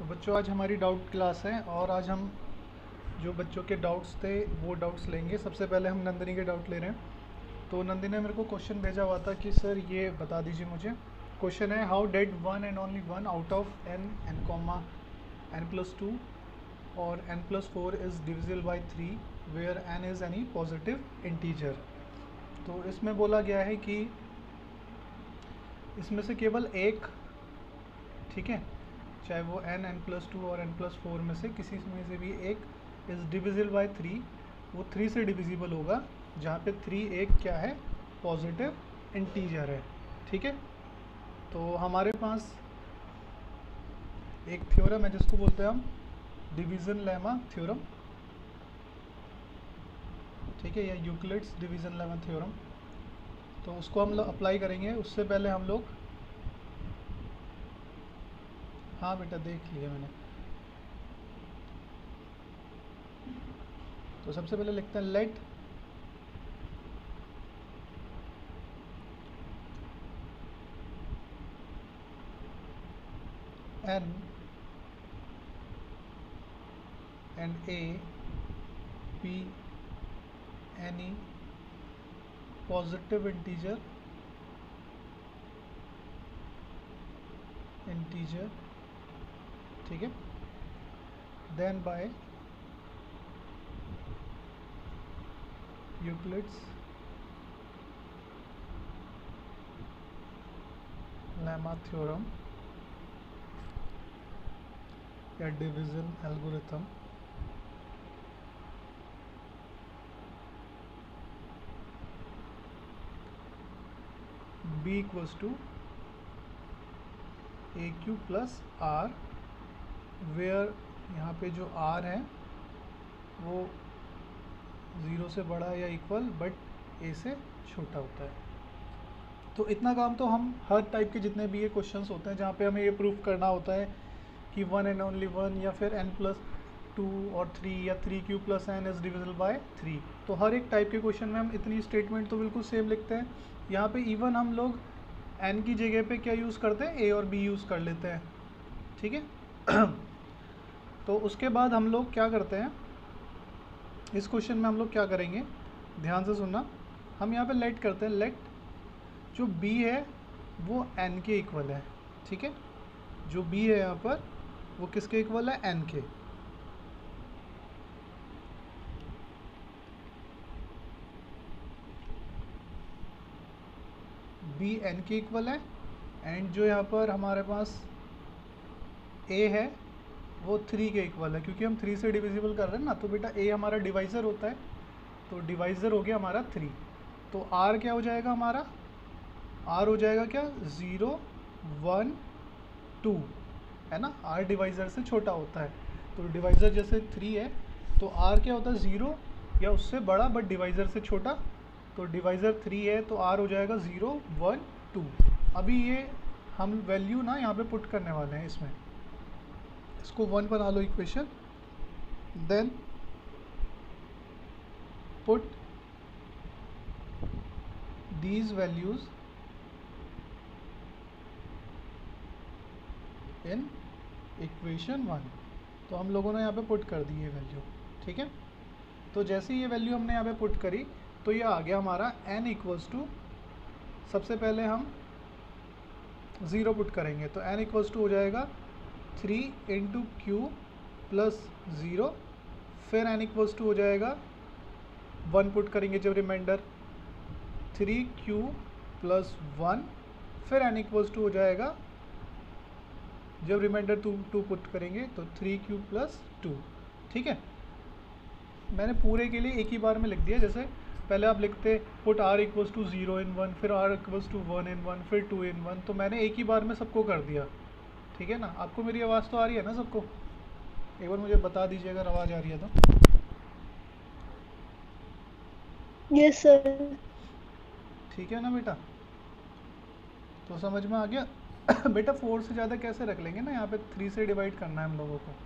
तो बच्चों आज हमारी डाउट क्लास है और आज हम जो बच्चों के डाउट्स थे वो डाउट्स लेंगे। सबसे पहले हम नंदिनी के डाउट ले रहे हैं। तो नंदिनी ने मेरे को क्वेश्चन भेजा हुआ था कि सर ये बता दीजिए मुझे। क्वेश्चन है how that one and only one out of n comma n+2 और n+4 is divisible by 3 where n is any positive integer. तो इसमें बोला गया है कि इसमें से केवल एक, ठीक है, चाहे वो n+2 और n+4 में से किसी में से भी एक इज़ डिविजिबल बाय 3, वो 3 से डिविजिबल होगा, जहाँ पे 3 एक क्या है, पॉजिटिव इंटीजर है। ठीक है, तो हमारे पास एक थ्योरम है जिसको बोलते हैं हम डिवीज़न लेमा थ्योरम, ठीक है, या यूक्लिड्स डिवीज़न लेमा थ्योरम। तो उसको हम लोग अप्लाई करेंगे। उससे पहले हम लोग, हाँ बेटा देख लिया मैंने। तो सबसे पहले लिखते हैं let n and a be any positive integer ठीक है, then by Euclid's lemma theorem या division algorithm b equals to AQ plus R, where यहाँ पे जो R है वो 0 से बड़ा या इक्वल बट A से छोटा होता है। तो इतना काम तो हम हर टाइप के जितने भी ये क्वेश्चंस होते हैं जहाँ पे हमें ये प्रूफ करना होता है कि वन एंड ओनली वन या फिर n+2 और 3 या 3q plus n is divisible by 3, तो हर एक टाइप के क्वेश्चन में हम इतनी स्टेटमेंट तो बिल्कुल सेम लिखते हैं। यहाँ पे इवन हम लोग n की जगह पे क्या यूज़ करते हैं, a और b यूज़ कर लेते हैं। ठीक है तो उसके बाद हम लोग क्या करते हैं, इस क्वेश्चन में हम लोग क्या करेंगे, ध्यान से सुनना। हम यहाँ पे लेट करते हैं, लेट जो b है वो n के इक्वल है। ठीक है, जो b है यहाँ पर वो किसके इक्वल है, n के। b n के इक्वल है एंड जो यहाँ पर हमारे पास a है वो 3 के इक्वल है, क्योंकि हम 3 से डिविजिबल कर रहे हैं ना, तो बेटा a हमारा डिवाइज़र होता है, तो डिवाइज़र हो गया हमारा 3। तो r क्या हो जाएगा हमारा, r हो जाएगा क्या, 0 1 2 है ना। r डिवाइज़र से छोटा होता है, तो डिवाइज़र जैसे 3 है तो r क्या होता है, 0 या उससे बड़ा बट डिवाइज़र से छोटा। तो डिवाइज़र 3 है तो r हो जाएगा 0 1 2। अभी ये हम वैल्यू ना यहाँ पे पुट करने वाले हैं इसमें, इसको 1 बना लो equation, then put these values in equation 1। तो हम लोगों ने यहाँ पे पुट कर दी ये वैल्यू। ठीक है, तो जैसे ही ये वैल्यू हमने यहाँ पे पुट करी तो ये आ गया हमारा n इक्वल्स टू, सबसे पहले हम 0 पुट करेंगे तो n इक्वल्स टू हो जाएगा 3 इंटू क्यू प्लस 0, फिर n इक्वल्स टू हो जाएगा 1 पुट करेंगे जब रिमाइंडर 3q प्लस 1, फिर n इक्वल्स टू हो जाएगा जब रिमाइंडर 2 पुट करेंगे तो 3q प्लस 2। ठीक है, मैंने पूरे के लिए एक ही बार में लिख दिया। जैसे पहले आप लिखते put r equals to 0 in 1, फिर r इक्वल्स टू 1 in 1, फिर 2 in 1, तो मैंने एक ही बार में सबको कर दिया। ठीक है ना, आपको मेरी आवाज़ तो आ रही है ना सबको, एक बार मुझे बता दीजिए अगर आवाज़ आ रही है तो। Yes sir. ठीक है ना बेटा, तो समझ में आ गया। बेटा 4 से ज़्यादा कैसे रख लेंगे ना, यहाँ पे 3 से डिवाइड करना है हम लोगों को।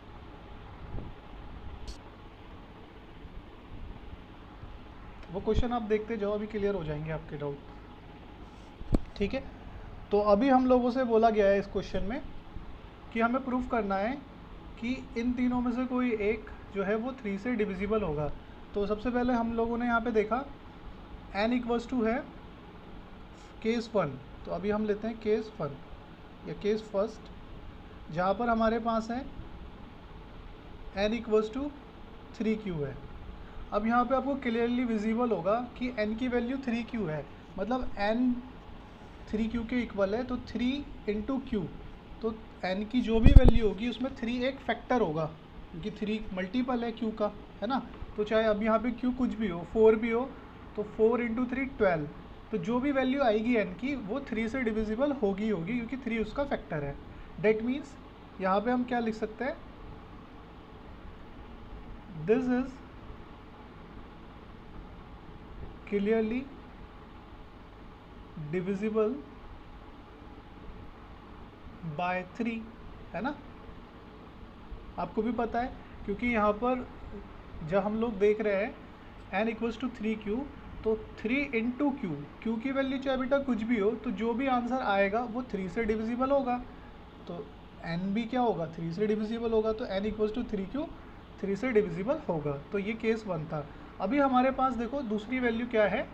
वो क्वेश्चन आप देखते जाओ, अभी क्लियर हो जाएंगे आपके डाउट। ठीक है, तो अभी हम लोगों से बोला गया है इस क्वेश्चन में कि हमें प्रूफ करना है कि इन तीनों में से कोई एक जो है वो 3 से डिविजिबल होगा। तो सबसे पहले हम लोगों ने यहाँ पे देखा n इक्वल्स टू है केस 1। तो अभी हम लेते हैं केस 1 या केस फर्स्ट, जहाँ पर हमारे पास है n इक्वल्स टू 3q है। अब यहाँ पे आपको क्लियरली विजिबल होगा कि n की वैल्यू 3q है, मतलब n 3q के इक्वल है, तो 3 इंटू q, तो n की जो भी वैल्यू होगी उसमें 3 एक फैक्टर होगा, क्योंकि 3 मल्टीपल है q का, है ना। तो चाहे अब यहाँ पे q कुछ भी हो, 4 भी हो, तो 4 इंटू 3 12, तो जो भी वैल्यू आएगी n की वो 3 से डिविजिबल होगी क्योंकि 3 उसका फैक्टर है। डेट मीन्स यहाँ पे हम क्या लिख सकते हैं, this is clearly divisible by 3, है ना। आपको भी पता है क्योंकि यहाँ पर जब हम लोग देख रहे हैं n इक्वल्स टू 3q, तो 3 इंटू q की वैल्यू चाहे बेटा कुछ भी हो, तो जो भी आंसर आएगा वो 3 से डिविजिबल होगा। तो n भी क्या होगा, 3 से डिविजिबल होगा, तो n इक्वल्स टू 3q 3 से डिविजिबल होगा। तो ये केस 1 था। अभी हमारे पास देखो दूसरी वैल्यू क्या है,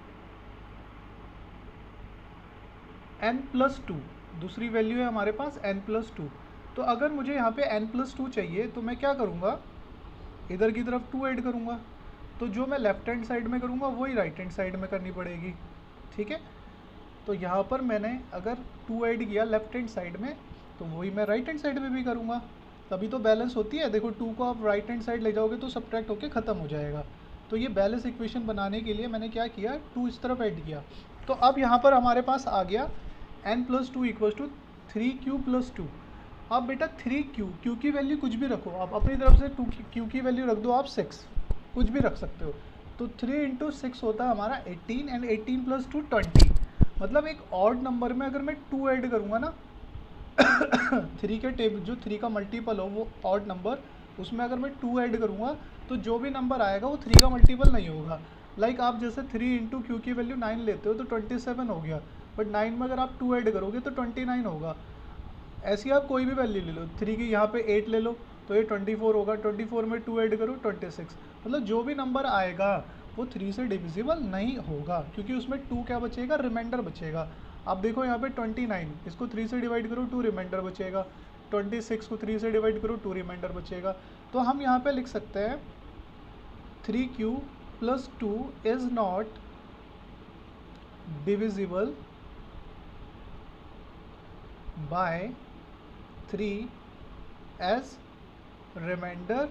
n प्लस 2, दूसरी वैल्यू है हमारे पास n प्लस 2। तो अगर मुझे यहाँ पे n प्लस 2 चाहिए तो मैं क्या करूँगा, इधर की तरफ 2 ऐड करूँगा, तो जो मैं लेफ्ट हैंड साइड में करूँगा वही राइट हैंड साइड में करनी पड़ेगी, ठीक है। तो यहाँ पर मैंने अगर 2 ऐड किया लेफ्ट हैंड साइड में, तो वही मैं राइट हैंड साइड में भी करूँगा, तभी तो बैलेंस होती है। देखो 2 को आप राइट हैंड साइड ले जाओगे तो सब्ट्रैक्ट होके ख़त्म हो जाएगा। तो ये बैलेंस इक्वेशन बनाने के लिए मैंने क्या किया, 2 इस तरफ ऐड किया। तो अब यहाँ पर हमारे पास आ गया n plus 2 equals to 3q plus 2। अब बेटा 3q की वैल्यू कुछ भी रखो, आप अपनी तरफ से 2q की वैल्यू रख दो, आप 6 कुछ भी रख सकते हो। तो 3 इंटू 6 होता है हमारा 18, एंड 18 प्लस 2 20। मतलब एक ऑड नंबर में अगर मैं 2 ऐड करूँगा ना 3 के टेबल, जो 3 का मल्टीपल हो वो ऑड नंबर, उसमें अगर मैं 2 ऐड करूँगा तो जो भी नंबर आएगा वो 3 का मल्टीपल नहीं होगा। लाइक आप जैसे 3 इंटू क्यू की वैल्यू 9 लेते हो तो 27 हो गया, बट 9 में अगर आप 2 ऐड करोगे तो 29 होगा। ऐसी आप कोई भी वैल्यू ले लो, 3 की यहाँ पे 8 ले लो तो ये 24 होगा, 24 में 2 ऐड करो 26। मतलब जो भी नंबर आएगा वो 3 से डिविजिबल नहीं होगा, क्योंकि उसमें 2 क्या बचेगा, रिमाइंडर बचेगा। आप देखो यहाँ पे 29, इसको 3 से डिवाइड करो 2 रिमाइंडर बचेगा, 26 को 3 से डिवाइड करो 2 रिमाइंडर बचेगा। तो हम यहाँ पे लिख सकते हैं 3q plus 2 is not divisible by 3 as remainder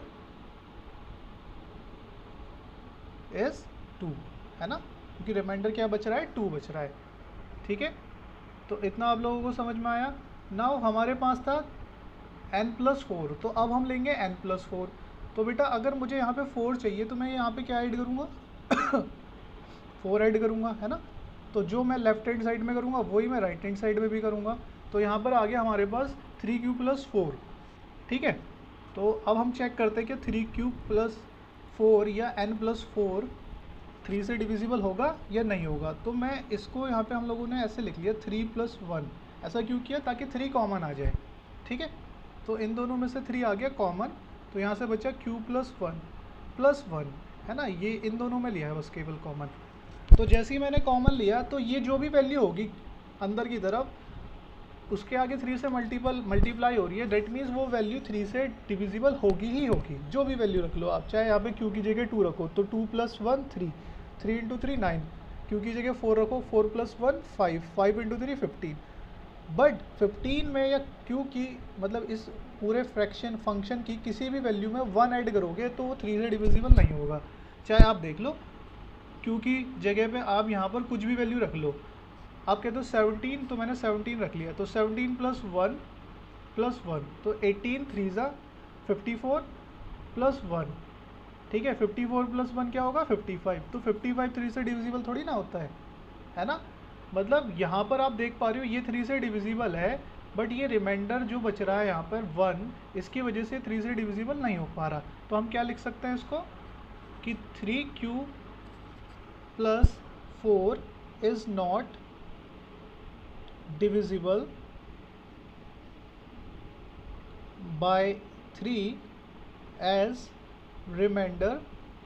is 2, है ना, क्योंकि रिमाइंडर क्या बच रहा है, 2 बच रहा है, ठीक है। तो इतना आप लोगों को समझ में आया। नाउ हमारे पास था n प्लस 4, तो अब हम लेंगे n प्लस 4। तो बेटा अगर मुझे यहाँ पे 4 चाहिए तो मैं यहाँ पे क्या ऐड करूँगा 4 ऐड करूँगा, है ना। तो जो मैं लेफ्ट हैंड साइड में करूँगा वही मैं राइट हैंड साइड में भी करूँगा। तो यहाँ पर आ गया हमारे पास 3q प्लस 4, ठीक है। तो अब हम चेक करते हैं कि 3q प्लस 4 या n प्लस 4 3 से डिविजिबल होगा या नहीं होगा। तो मैं इसको यहाँ पे हम लोगों ने ऐसे लिख लिया 3 प्लस 1। ऐसा क्यों किया, ताकि 3 कॉमन आ जाए, ठीक है। तो इन दोनों में से 3 आ गया कॉमन, तो यहाँ से बचा q प्लस 1, है ना। ये इन दोनों में लिया है बस केवल कॉमन। तो जैसे ही मैंने कॉमन लिया तो ये जो भी वैल्यू होगी अंदर की तरफ, उसके आगे 3 से मल्टीप्लाई हो रही है, डेट मीन्स वो वैल्यू 3 से डिविजिबल होगी ही होगी। जो भी वैल्यू रख लो आप, चाहे यहाँ पे q की जगह 2 रखो तो 2 प्लस 1 3, 3 इंटू 3 9, q की जगह 4 रखो, 4 प्लस 1 5, 5 इंटू 3 15। बट 15 में या q की मतलब इस पूरे फ्रैक्शन फंक्शन की किसी भी वैल्यू में 1 ऐड करोगे तो वो 3 से डिविजिबल नहीं होगा। चाहे आप देख लो q की जगह पे आप यहाँ पर कुछ भी वैल्यू रख लो, आप कहते हो 17, तो मैंने 17 रख लिया, तो 17 प्लस 1 तो 18 3 ज़ा 54 प्लस 1, ठीक है। 54 प्लस 1 क्या होगा 55, तो 55 3 से डिविजिबल थोड़ी ना होता है ना। मतलब यहाँ पर आप देख पा रहे हो ये 3 से डिविजिबल है, बट ये रिमाइंडर जो बच रहा है यहाँ पर 1, इसकी वजह से 3 से डिविजिबल नहीं हो पा रहा। तो हम क्या लिख सकते हैं इसको कि 3q plus 4 is not divisible by 3 as remainder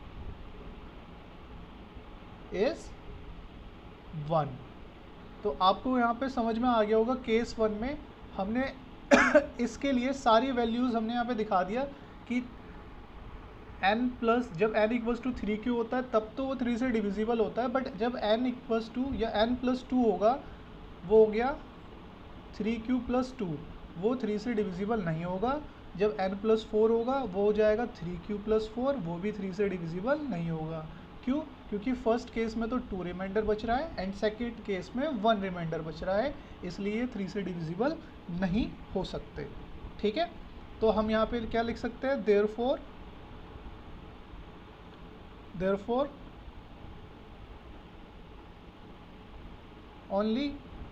is 1। तो आपको यहाँ पे समझ में आ गया होगा, केस 1 में हमने इसके लिए सारी वैल्यूज़ हमने यहाँ पे दिखा दिया कि n प्लस, जब n इक्वल्स टू 3q होता है तब तो वो 3 से डिविजिबल होता है, बट जब n इक्वल्स टू या n प्लस 2 होगा वो हो गया 3q प्लस 2, वो 3 से डिविजिबल नहीं होगा। जब n प्लस 4 होगा वो हो जाएगा 3q प्लस 4, वो भी 3 से डिविजिबल नहीं होगा। क्यों? क्योंकि फर्स्ट केस में तो 2 रिमाइंडर बच रहा है एंड सेकेंड केस में 1 रिमाइंडर बच रहा है, इसलिए 3 से डिविजिबल नहीं हो सकते। ठीक है, तो हम यहाँ पे क्या लिख सकते हैं, therefore only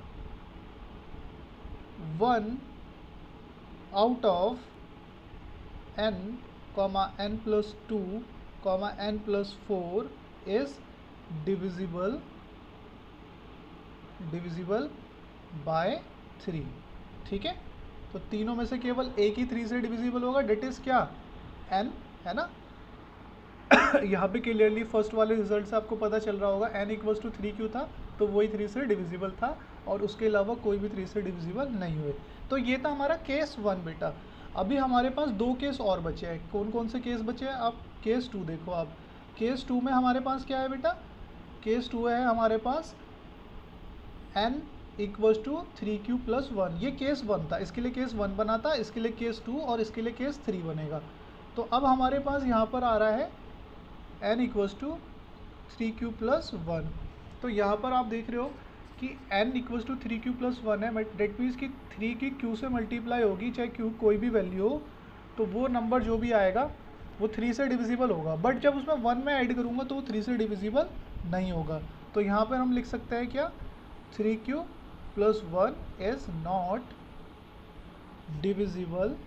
1 out of n, n plus 2, n plus 4 is divisible by 3। ठीक है, तो तीनों में से केवल एक ही 3 से डिविजिबल होगा, डेट इज क्या, n, है ना। यहाँ पे क्लियरली फर्स्ट वाले रिजल्ट से आपको पता चल रहा होगा n इक्वल्स टू 3q था तो वही 3 से डिविजिबल था और उसके अलावा कोई भी 3 से डिविजिबल नहीं हुए। तो ये था हमारा केस 1 बेटा। अभी हमारे पास 2 केस और बचे हैं। कौन कौन से केस बचे हैं? आप केस 2 देखो। आप केस 2 में हमारे पास क्या है बेटा, केस 2 है हमारे पास n equals to 3q plus 1। ये केस 1 था, इसके लिए केस 1 बना था, इसके लिए केस 2 और इसके लिए केस 3 बनेगा। तो अब हमारे पास यहाँ पर आ रहा है n equals to 3q plus 1। तो यहाँ पर आप देख रहे हो कि n equals to 3q plus 1 है, डेट मीन्स कि 3 की q से मल्टीप्लाई होगी, चाहे q कोई भी वैल्यू हो, तो वो नंबर जो भी आएगा वो 3 से डिविजिबल होगा। बट जब उसमें 1 में ऐड करूँगा तो वो 3 से डिविजिबल नहीं होगा। तो यहाँ पर हम लिख सकते हैं क्या, 3q plus 1 is not divisible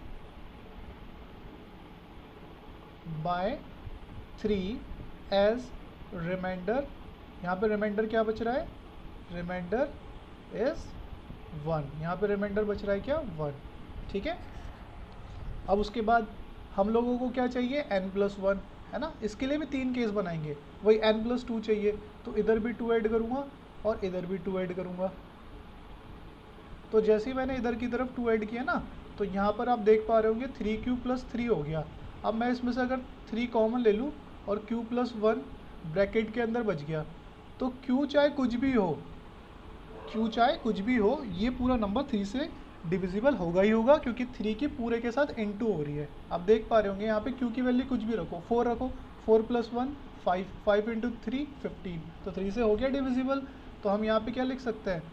by 3 as remainder. यहाँ पे रिमाइंडर क्या बच रहा है, रिमाइंडर इज 1। यहाँ पे रिमाइंडर बच रहा है क्या, 1। ठीक है, अब उसके बाद हम लोगों को क्या चाहिए, n प्लस 1, है ना। इसके लिए भी 3 केस बनाएंगे, वही n प्लस 2 चाहिए, तो इधर भी 2 ऐड करूँगा और इधर भी 2 ऐड करूँगा। तो जैसे ही मैंने इधर की तरफ 2 ऐड किया ना, तो यहाँ पर आप देख पा रहे होंगे 3q प्लस 3 हो गया। अब मैं इसमें से अगर 3 कॉमन ले लूँ और q प्लस 1 ब्रैकेट के अंदर बच गया, तो q चाहे कुछ भी हो, ये पूरा नंबर 3 से डिविजिबल होगा ही होगा, क्योंकि 3 की पूरे के साथ इनटू हो रही है। आप देख पा रहे होंगे यहाँ पे q की वैल्यू कुछ भी रखो, 4 रखो, 4 प्लस 1 5, 5 इंटू 3 15, तो 3 से हो गया डिविजिबल। तो हम यहाँ पे क्या लिख सकते हैं,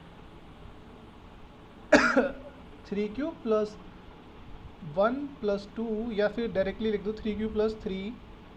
3q प्लस 1 प्लस 2, या फिर डायरेक्टली लिख दो 3q प्लस 3,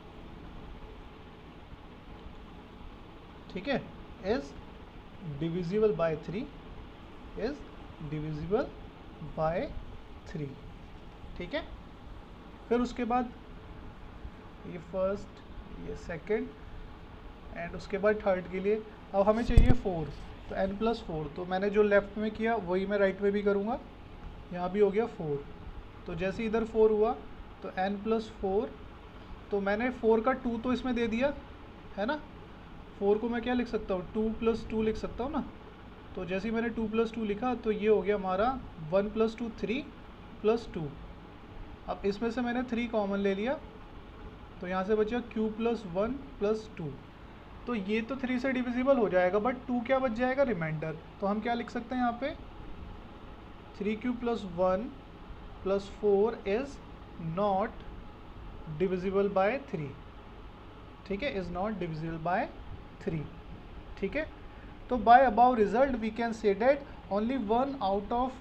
ठीक है, is divisible by 3, is divisible by 3। ठीक है, फिर उसके बाद ये फर्स्ट, ये सेकंड एंड उसके बाद थर्ड के लिए अब हमें चाहिए 4, तो n प्लस 4। तो मैंने जो लेफ्ट में किया वही मैं राइट में भी करूँगा, यहाँ भी हो गया 4। तो जैसे इधर 4 हुआ तो n प्लस 4, तो मैंने 4 का 2 तो इसमें दे दिया है ना। 4 को मैं क्या लिख सकता हूँ, 2 प्लस 2 लिख सकता हूँ ना। तो जैसे ही मैंने 2 प्लस 2 लिखा तो ये हो गया हमारा 1 प्लस 2 3 प्लस 2। अब इसमें से मैंने 3 कॉमन ले लिया, तो यहाँ से बचा q प्लस 1 प्लस 2। तो ये तो 3 से डिविजिबल हो जाएगा, बट 2 क्या बच जाएगा, रिमाइंडर। तो हम क्या लिख सकते हैं यहाँ पे, 3q plus 1 plus 4 is not divisible by 3। ठीक है, इज़ नॉट डिविजिबल बाय 3। ठीक है, तो by above result we can say that only 1 out of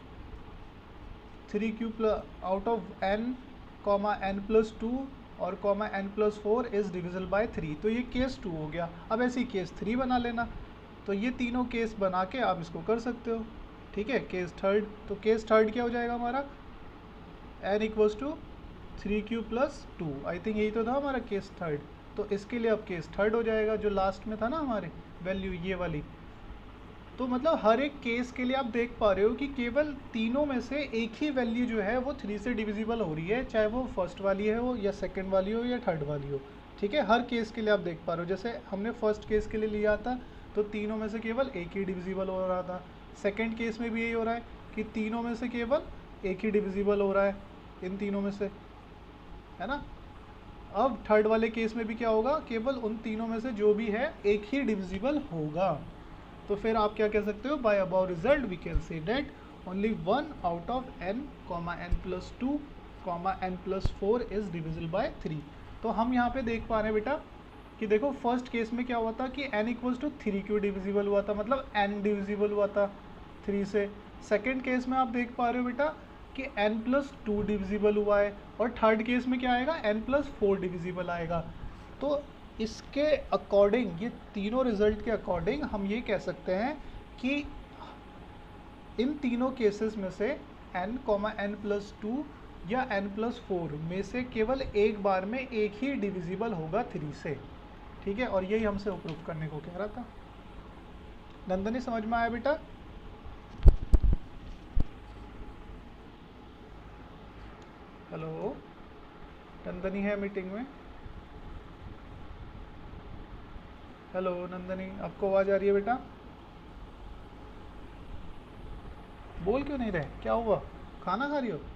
3q plus out of n, n plus 2 और n plus 4 is divisible by 3। तो ये case 2 हो गया। अब ऐसे ही केस 3 बना लेना। तो ये तीनों केस बना के आप इसको कर सकते हो। ठीक है, केस थर्ड, तो केस थर्ड क्या हो जाएगा हमारा, n equals to 3q plus 2। I think यही तो था हमारा केस थर्ड। तो इसके लिए अब केस थर्ड हो जाएगा, जो लास्ट में था ना हमारे वैल्यू ये वाली, तो मतलब हर एक केस के लिए आप देख पा रहे हो कि केवल तीनों में से एक ही वैल्यू जो है वो 3 से डिविजिबल हो रही है, चाहे वो फर्स्ट वाली है हो या सेकंड वाली हो या थर्ड वाली हो। ठीक है, हर केस के लिए आप देख पा रहे हो। जैसे हमने फर्स्ट केस के लिए लिया था तो तीनों में से केवल एक ही डिविजिबल हो रहा था। सेकंड केस में भी यही हो रहा है कि तीनों में से केवल एक ही डिविजिबल हो रहा है इन तीनों में से, है ना। अब थर्ड वाले केस में भी क्या होगा, केवल उन तीनों में से जो भी है एक ही डिविजिबल होगा। तो फिर आप क्या कह सकते हो, by above result we can say that only one out of n, n+2, n+4 is divisible by 3। तो हम यहाँ पे देख पा रहे हैं बेटा कि देखो फर्स्ट केस में क्या हुआ था कि n=3 क्यों डिविजिबल हुआ था, मतलब n डिविजिबल हुआ था 3 से। सेकेंड केस में आप देख पा रहे हो बेटा कि n+2 डिविजिबल हुआ है, और थर्ड केस में क्या आएगा, n+4 डिविजिबल आएगा। तो इसके अकॉर्डिंग, ये तीनों रिजल्ट के अकॉर्डिंग हम ये कह सकते हैं कि इन तीनों केसेस में से n, n+2 या n+4 में से केवल एक बार में एक ही डिविजिबल होगा 3 से। ठीक है, और यही हमसे प्रूफ करने को कह रहा था। नंदनी समझ में आया बेटा? हेलो, नंदनी है मीटिंग में? हेलो नंदनी, आपको आवाज़ आ रही है बेटा? बोल क्यों नहीं रहे, क्या हुआ, खाना खा रही हो?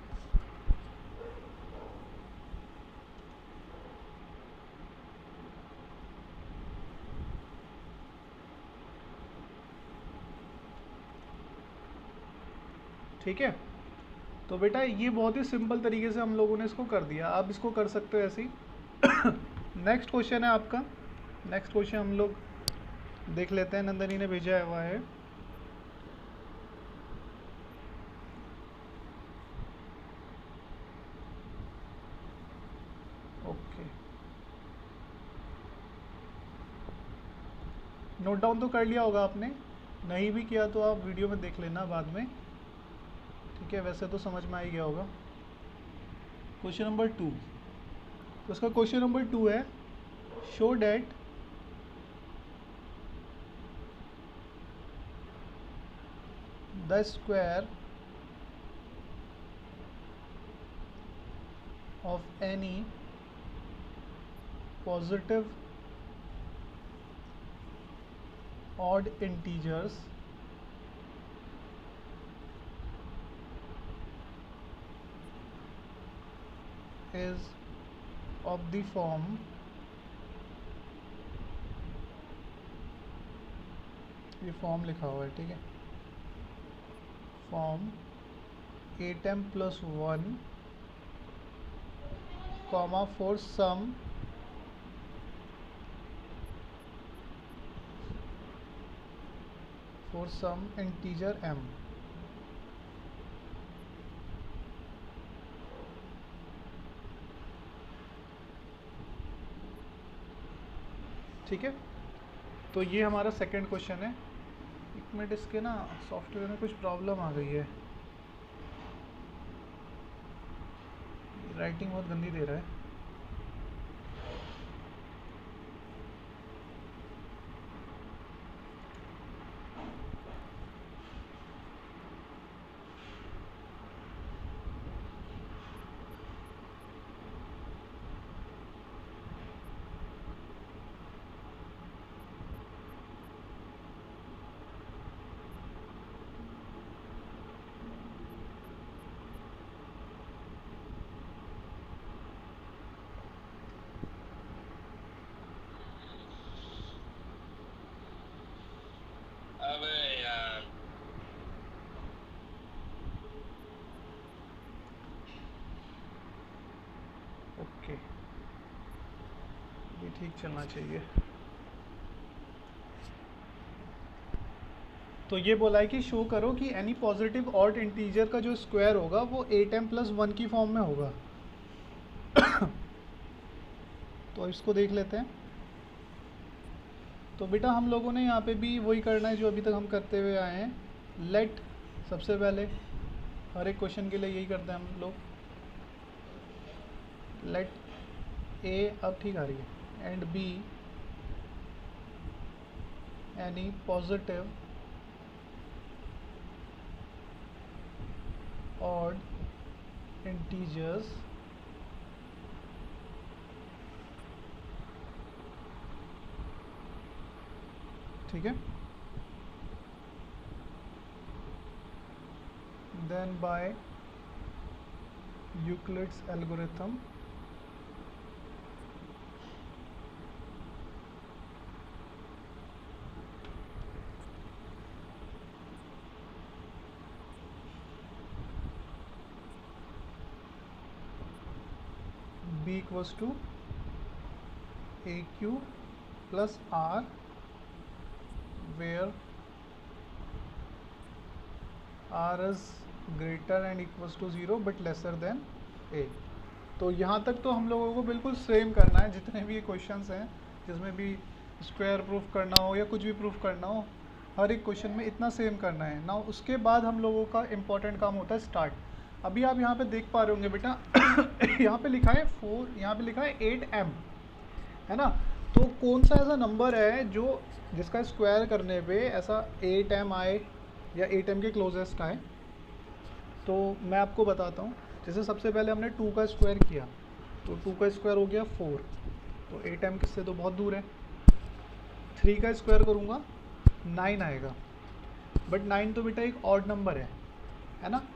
ठीक है, तो बेटा ये बहुत ही सिंपल तरीके से हम लोगों ने इसको कर दिया। आप इसको कर सकते हो ऐसे ही। नेक्स्ट क्वेश्चन है आपका, नेक्स्ट क्वेश्चन हम लोग देख लेते हैं, नंदनी ने भेजा हुआ है। ओके, नोट डाउन तो कर लिया होगा आपने, नहीं भी किया तो आप वीडियो में देख लेना बाद में। ठीक है, वैसे तो समझ में आ ही गया होगा। क्वेश्चन नंबर 2, तो उसका क्वेश्चन नंबर 2 है, show that the square of any positive odd integers is of the form ये फॉर्म लिखा हुआ है, ठीक है, form 8m+1 comma for some integer m। ठीक है, तो ये हमारा सेकंड क्वेश्चन है। एक मिनट, इसके ना सॉफ्टवेयर में कुछ प्रॉब्लम आ गई है, राइटिंग बहुत गंदी दे रहा है। ओके, ये ठीक चलना चाहिए। तो ये बोला है कि शो करो कि एनी पॉजिटिव ऑड इंटीजर का जो स्क्वायर होगा वो 8m+1 की फॉर्म में होगा। तो इसको देख लेते हैं। तो बेटा हम लोगों ने यहाँ पे भी वही करना है जो अभी तक हम करते हुए आए हैं। लेट, सबसे पहले हर एक क्वेश्चन के लिए यही करते हैं हम लोग। लेट ए, अब ठीक आ रही है, and b any positive odd integers ठीक है, then by Euclid's algorithm b equals to aq plus r where r is greater and equals to 0 but lesser than a। तो यहाँ तक तो हम लोगों को बिल्कुल सेम करना है, जितने भी ये क्वेश्चंस हैं जिसमें भी स्क्वायर प्रूफ करना हो या कुछ भी प्रूफ करना हो, हर एक क्वेश्चन में इतना सेम करना है ना। उसके बाद हम लोगों का इम्पोर्टेंट काम होता है स्टार्ट। अभी आप यहाँ पे देख पा रहे होंगे बेटा यहाँ पे लिखा है 4, यहाँ पे लिखा है 8m, है ना। तो कौन सा ऐसा नंबर है जो जिसका स्क्वायर करने पे ऐसा 8m आए या 8m के क्लोजेस्ट आए? तो मैं आपको बताता हूँ। जैसे सबसे पहले हमने 2 का स्क्वायर किया तो 2 का स्क्वायर हो गया 4, तो 8m किससे तो बहुत दूर है। 3 का स्क्वायर करूँगा 9 आएगा, बट 9 तो बेटा एक ऑड नंबर है ना।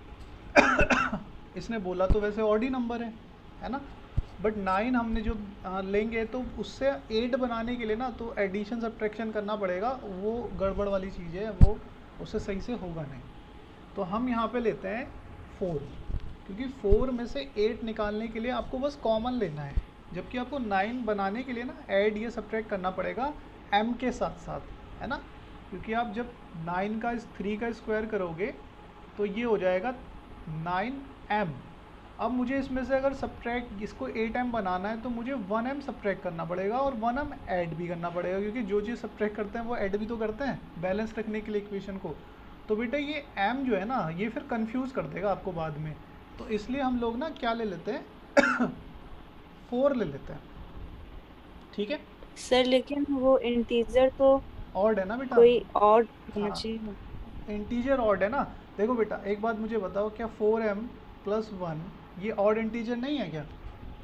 इसने बोला तो वैसे ऑड ही नंबर है ना, बट 9 हमने जो लेंगे तो उससे 8 बनाने के लिए ना तो एडिशन सब्ट्रैक्शन करना पड़ेगा, वो गड़बड़ वाली चीज़ है, वो उससे सही से होगा नहीं। तो हम यहाँ पे लेते हैं 4, क्योंकि 4 में से 8 निकालने के लिए आपको बस कॉमन लेना है, जबकि आपको 9 बनाने के लिए ना ऐड या सब्ट्रैक्ट करना पड़ेगा m के साथ साथ, है ना। क्योंकि आप जब 9 का 3 का स्क्वायर करोगे तो ये हो जाएगा 9m। अब मुझे इसमें से अगर सब्ट्रैक्ट इसको 8m बनाना है तो मुझे 1m सब्ट्रैक्ट करना पड़ेगा और 1m ऐड भी करना पड़ेगा, क्योंकि जो चीज़ सब्ट्रैक्ट करते हैं वो ऐड भी तो करते हैं बैलेंस रखने के लिए इक्वेशन को। तो बेटा ये m जो है ना ये फिर कंफ्यूज कर देगा आपको बाद में, तो इसलिए हम लोग ना क्या ले लेते हैं 4 ले लेते हैं, ठीक है सर। लेकिन वो इंटीजर तो ऑड है ना बेटा, कोई और होना हाँ चाहिए। इंटीजर ऑड है ना। देखो बेटा एक बात मुझे बताओ, क्या 4m प्लस 1 ये ऑड इंटीजर नहीं है क्या?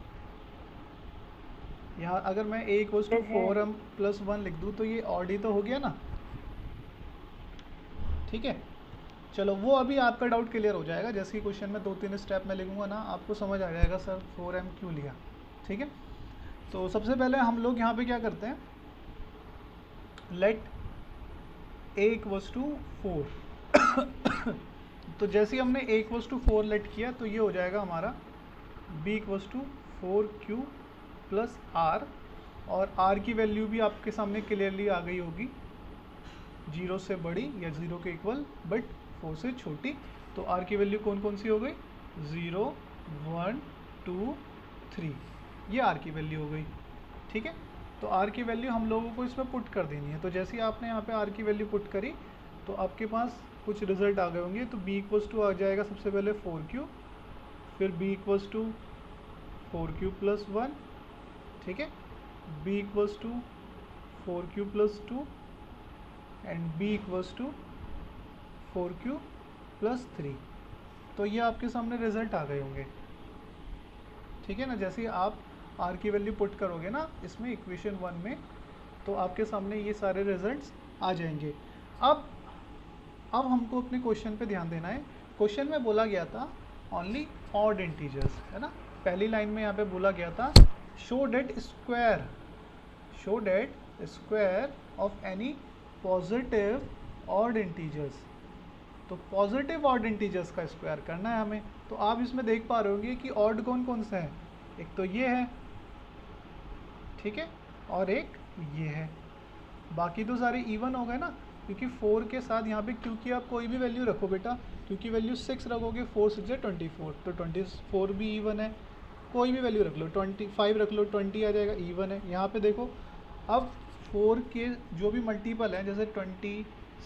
यहाँ अगर मैं a equals to 4m plus 1 लिख दूँ तो ये ऑड ही तो हो गया ना, ठीक है। चलो वो अभी आपका डाउट क्लियर हो जाएगा, जैसे कि क्वेश्चन में 2-3 स्टेप में लिखूंगा ना आपको समझ आ जाएगा सर 4m क्यों लिया, ठीक है। तो सबसे पहले हम लोग यहाँ पे क्या करते हैं, लेट a इक्वल्स टू 4 तो जैसे ही हमने a इक्वल्स टू 4 लेट किया तो ये हो जाएगा हमारा b equals to 4q plus r, और r की वैल्यू भी आपके सामने क्लियरली आ गई होगी, 0 से बड़ी या 0 के इक्वल बट 4 से छोटी। तो r की वैल्यू कौन कौन सी हो गई, 0 1 2 3, ये r की वैल्यू हो गई, ठीक है। तो r की वैल्यू हम लोगों को इसमें पुट कर देनी है। तो जैसे ही आपने यहाँ पे r की वैल्यू पुट करी तो आपके पास कुछ रिजल्ट आ गए होंगे। तो b इक्वल्स टू आ जाएगा सबसे पहले 4q, फिर b equals to 4q plus 1, ठीक है, b equals to 4q plus 2 and b equals to 4q plus 3। तो ये आपके सामने रिजल्ट आ गए होंगे, ठीक है ना। जैसे ही आप r की वैल्यू पुट करोगे ना इसमें इक्वेशन 1 में तो आपके सामने ये सारे रिजल्ट्स आ जाएंगे। अब हमको अपने क्वेश्चन पे ध्यान देना है। क्वेश्चन में बोला गया था ओनली ऑड इंटीजर्स, है ना। पहली लाइन में यहाँ पे बोला गया था show that square of any positive odd integers. तो पॉजिटिव ऑड इंटीजर्स का स्क्वायर करना है हमें। तो आप इसमें देख पा रहे होंगे कि ऑड कौन कौन सा है, एक तो ये है, ठीक है, और एक ये है, बाकी तो सारे इवन हो गए ना, क्योंकि 4 के साथ यहाँ पे क्योंकि आप कोई भी वैल्यू रखो बेटा, क्योंकि वैल्यू 6 रखोगे 4 6 24, तो 24 भी इवन है, कोई भी वैल्यू रख लो, 25 रख लो 20 आ जाएगा, इवन है। यहाँ पे देखो अब 4 के जो भी मल्टीपल हैं जैसे 20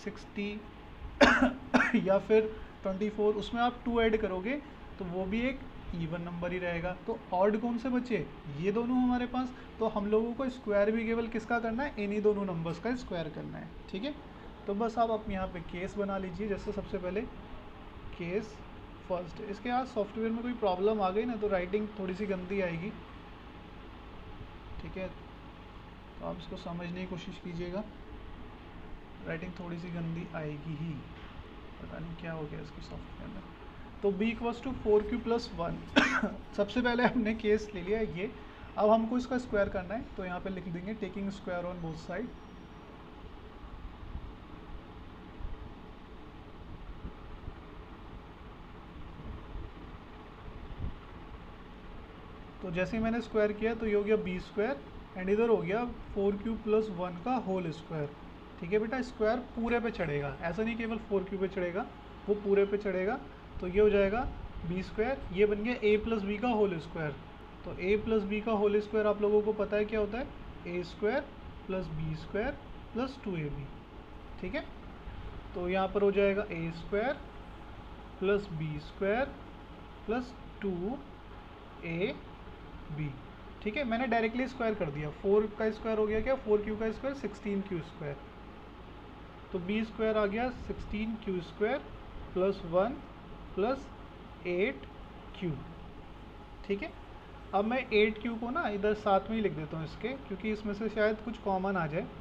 60 या फिर 24, उसमें आप 2 ऐड करोगे तो वो भी एक इवन नंबर ही रहेगा। तो ऑड कौन से बचे, ये दोनों हमारे पास। तो हम लोगों को स्क्वायर भी केवल किसका करना है, इन्हीं दोनों नंबर्स का स्क्वायर करना है, ठीक है। तो बस आप यहाँ पे केस बना लीजिए। जैसे सबसे पहले केस फर्स्ट। इसके बाद सॉफ्टवेयर में कोई प्रॉब्लम आ गई ना तो राइटिंग थोड़ी सी गंदी आएगी, ठीक है, तो आप इसको समझने की कोशिश कीजिएगा, राइटिंग थोड़ी सी गंदी आएगी ही, पता नहीं क्या हो गया इसके सॉफ्टवेयर में। तो b इक्वल्स टू 4q+1 सबसे पहले हमने केस ले लिया ये, अब हमको इसका स्क्वायर करना है, तो यहाँ पे लिख देंगे taking square on both side. तो जैसे ही मैंने स्क्वायर किया तो ये हो गया b² एंड इधर हो गया 4q+1 का होल स्क्वायर। ठीक है बेटा, स्क्वायर पूरे पे चढ़ेगा, ऐसा नहीं केवल 4q पे चढ़ेगा, वो पूरे पे चढ़ेगा। तो ये हो जाएगा b², ये बन गया a+b का होल स्क्वायर। तो a+b का होल स्क्वायर आप लोगों को पता है क्या होता है, a² + b² + 2ab। ठीक है, तो यहाँ पर हो जाएगा a² + b² + 2ab। ठीक है, मैंने डायरेक्टली स्क्वायर कर दिया, 4 का स्क्वायर हो गया क्या, 4q का स्क्वायर 16q², तो b² आ गया 16q² + 1 + 8q। ठीक है, अब मैं 8q को ना इधर साथ में ही लिख देता हूँ इसके, क्योंकि इसमें से शायद कुछ कॉमन आ जाए।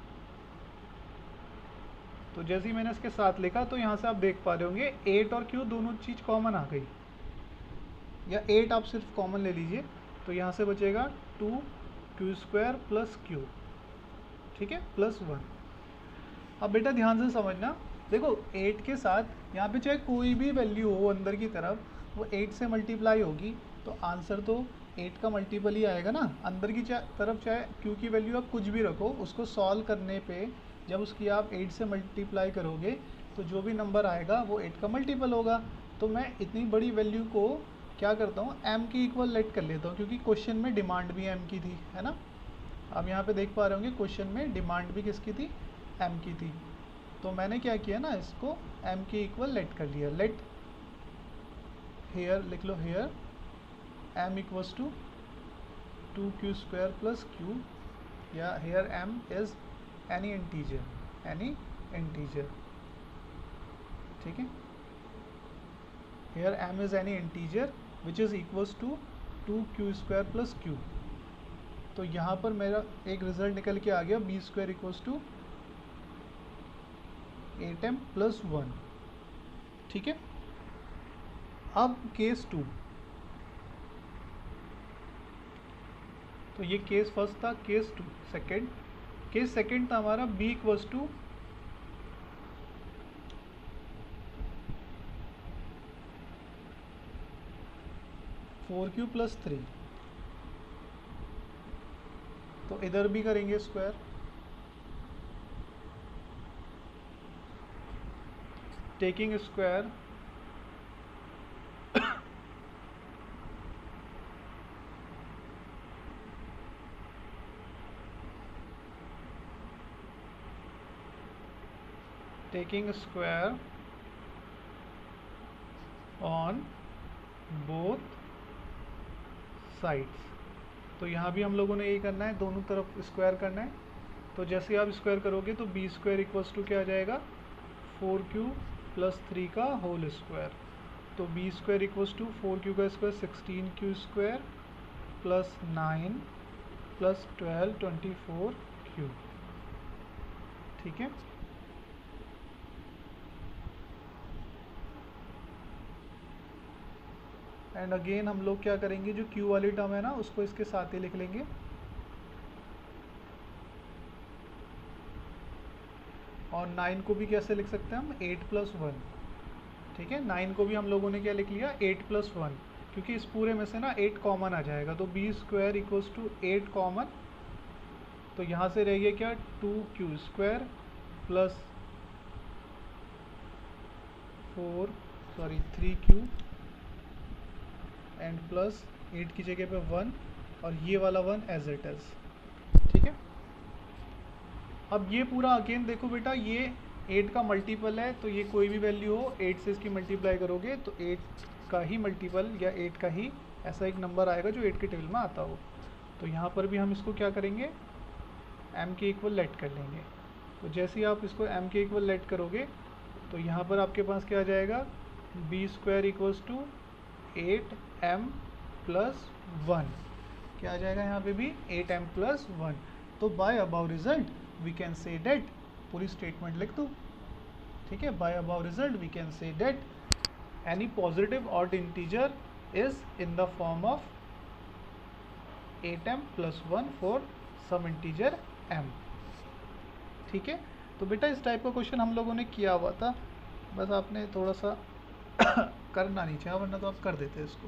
तो जैसे ही मैंने इसके साथ लिखा तो यहाँ से आप देख पा रहे होंगे 8 और q दोनों चीज़ कॉमन आ गई, या 8 आप सिर्फ कॉमन ले लीजिए, तो यहाँ से बचेगा 2q² + q। ठीक है, +1। अब बेटा ध्यान से समझना, देखो 8 के साथ यहाँ पे चाहे कोई भी वैल्यू हो अंदर की तरफ, वो 8 से मल्टीप्लाई होगी, तो आंसर तो 8 का मल्टीपल ही आएगा ना। अंदर की तरफ चाहे q की वैल्यू आप कुछ भी रखो, उसको सॉल्व करने पे जब उसकी आप 8 से मल्टीप्लाई करोगे तो जो भी नंबर आएगा वो 8 का मल्टीपल होगा। तो मैं इतनी बड़ी वैल्यू को क्या करता हूँ, m की इक्वल लेट कर लेता हूँ, क्योंकि क्वेश्चन में डिमांड भी m की थी, है ना। अब यहाँ पे देख पा रहे होंगे क्वेश्चन में डिमांड भी किसकी थी, m की थी। तो मैंने क्या किया ना, इसको m की इक्वल लेट कर लिया। लेट हेयर लिख लो, here m equals to 2q² + q, या here m is any integer. ठीक है, here m is any integer which is equals to 2q² + q। तो यहाँ पर मेरा एक रिजल्ट निकल के आ गया, b² इक्वल्स टू 8m + 1। ठीक है, अब केस 2, तो ये केस फर्स्ट था। केस 2 सेकेंड, केस सेकेंड था हमारा b इक्वल्स टू 4q + 3। तो इधर भी करेंगे square, taking square taking square on both sides. तो यहाँ भी हम लोगों ने यही करना है, दोनों तरफ स्क्वायर करना है। तो जैसे आप स्क्वायर करोगे तो b² इक्वल्स टू क्या आ जाएगा, 4q + 3 का होल स्क्वायर। तो b² इक्वल्स टू 4q का स्क्वायर 16q² + 9 + 12 24q। ठीक है, एंड अगेन हम लोग क्या करेंगे, जो q वाली टर्म है ना उसको इसके साथ ही लिख लेंगे, और 9 को भी कैसे लिख सकते हैं हम, 8 + 1। ठीक है, 9 को भी हम लोगों ने क्या लिख लिया, 8 + 1, क्योंकि इस पूरे में से ना 8 कॉमन आ जाएगा। तो b² इक्वल्स टू 8 कॉमन, तो यहाँ से रह गया क्या, 2q² + 3q एंड प्लस 8 की जगह पे 1, और ये वाला 1 एज इट इज। ठीक है, अब ये पूरा अगेन देखो बेटा, ये 8 का मल्टीपल है, तो ये कोई भी वैल्यू हो 8 से इसकी मल्टीप्लाई करोगे तो 8 का ही मल्टीपल या 8 का ही ऐसा एक नंबर आएगा जो 8 के टेबल में आता हो। तो यहाँ पर भी हम इसको क्या करेंगे, m के इक्वल लेट कर लेंगे। तो जैसे ही आप इसको m के इक्वल लेट करोगे तो यहाँ पर आपके पास क्या आ जाएगा, b square equals to 8m plus 1, क्या आ जाएगा यहाँ पे भी 8m प्लस 1। तो by above result we can say that, पूरी स्टेटमेंट लिख दो, ठीक है। By above result we can say that any positive odd integer is in the form of 8m plus 1 for some integer m, ठीक है। तो बेटा इस टाइप का क्वेश्चन हम लोगों ने किया हुआ था, बस आपने थोड़ा सा करना नहीं चाहिए, वरना तो आप कर देते इसको।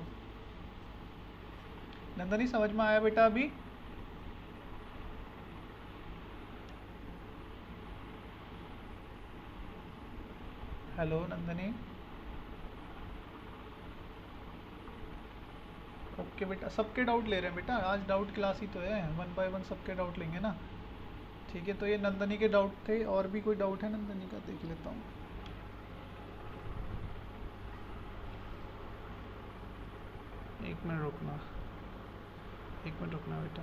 नंदनी समझ में आया बेटा अभी? हेलो नंदनी, ओके बेटा। सबके डाउट ले रहे हैं बेटा, आज डाउट क्लास ही तो है, 1 बाय 1 सबके डाउट लेंगे ना, ठीक है। तो ये नंदनी के डाउट थे, और भी कोई डाउट है नंदनी का देख लेता हूँ। एक मिनट रुकना बेटा।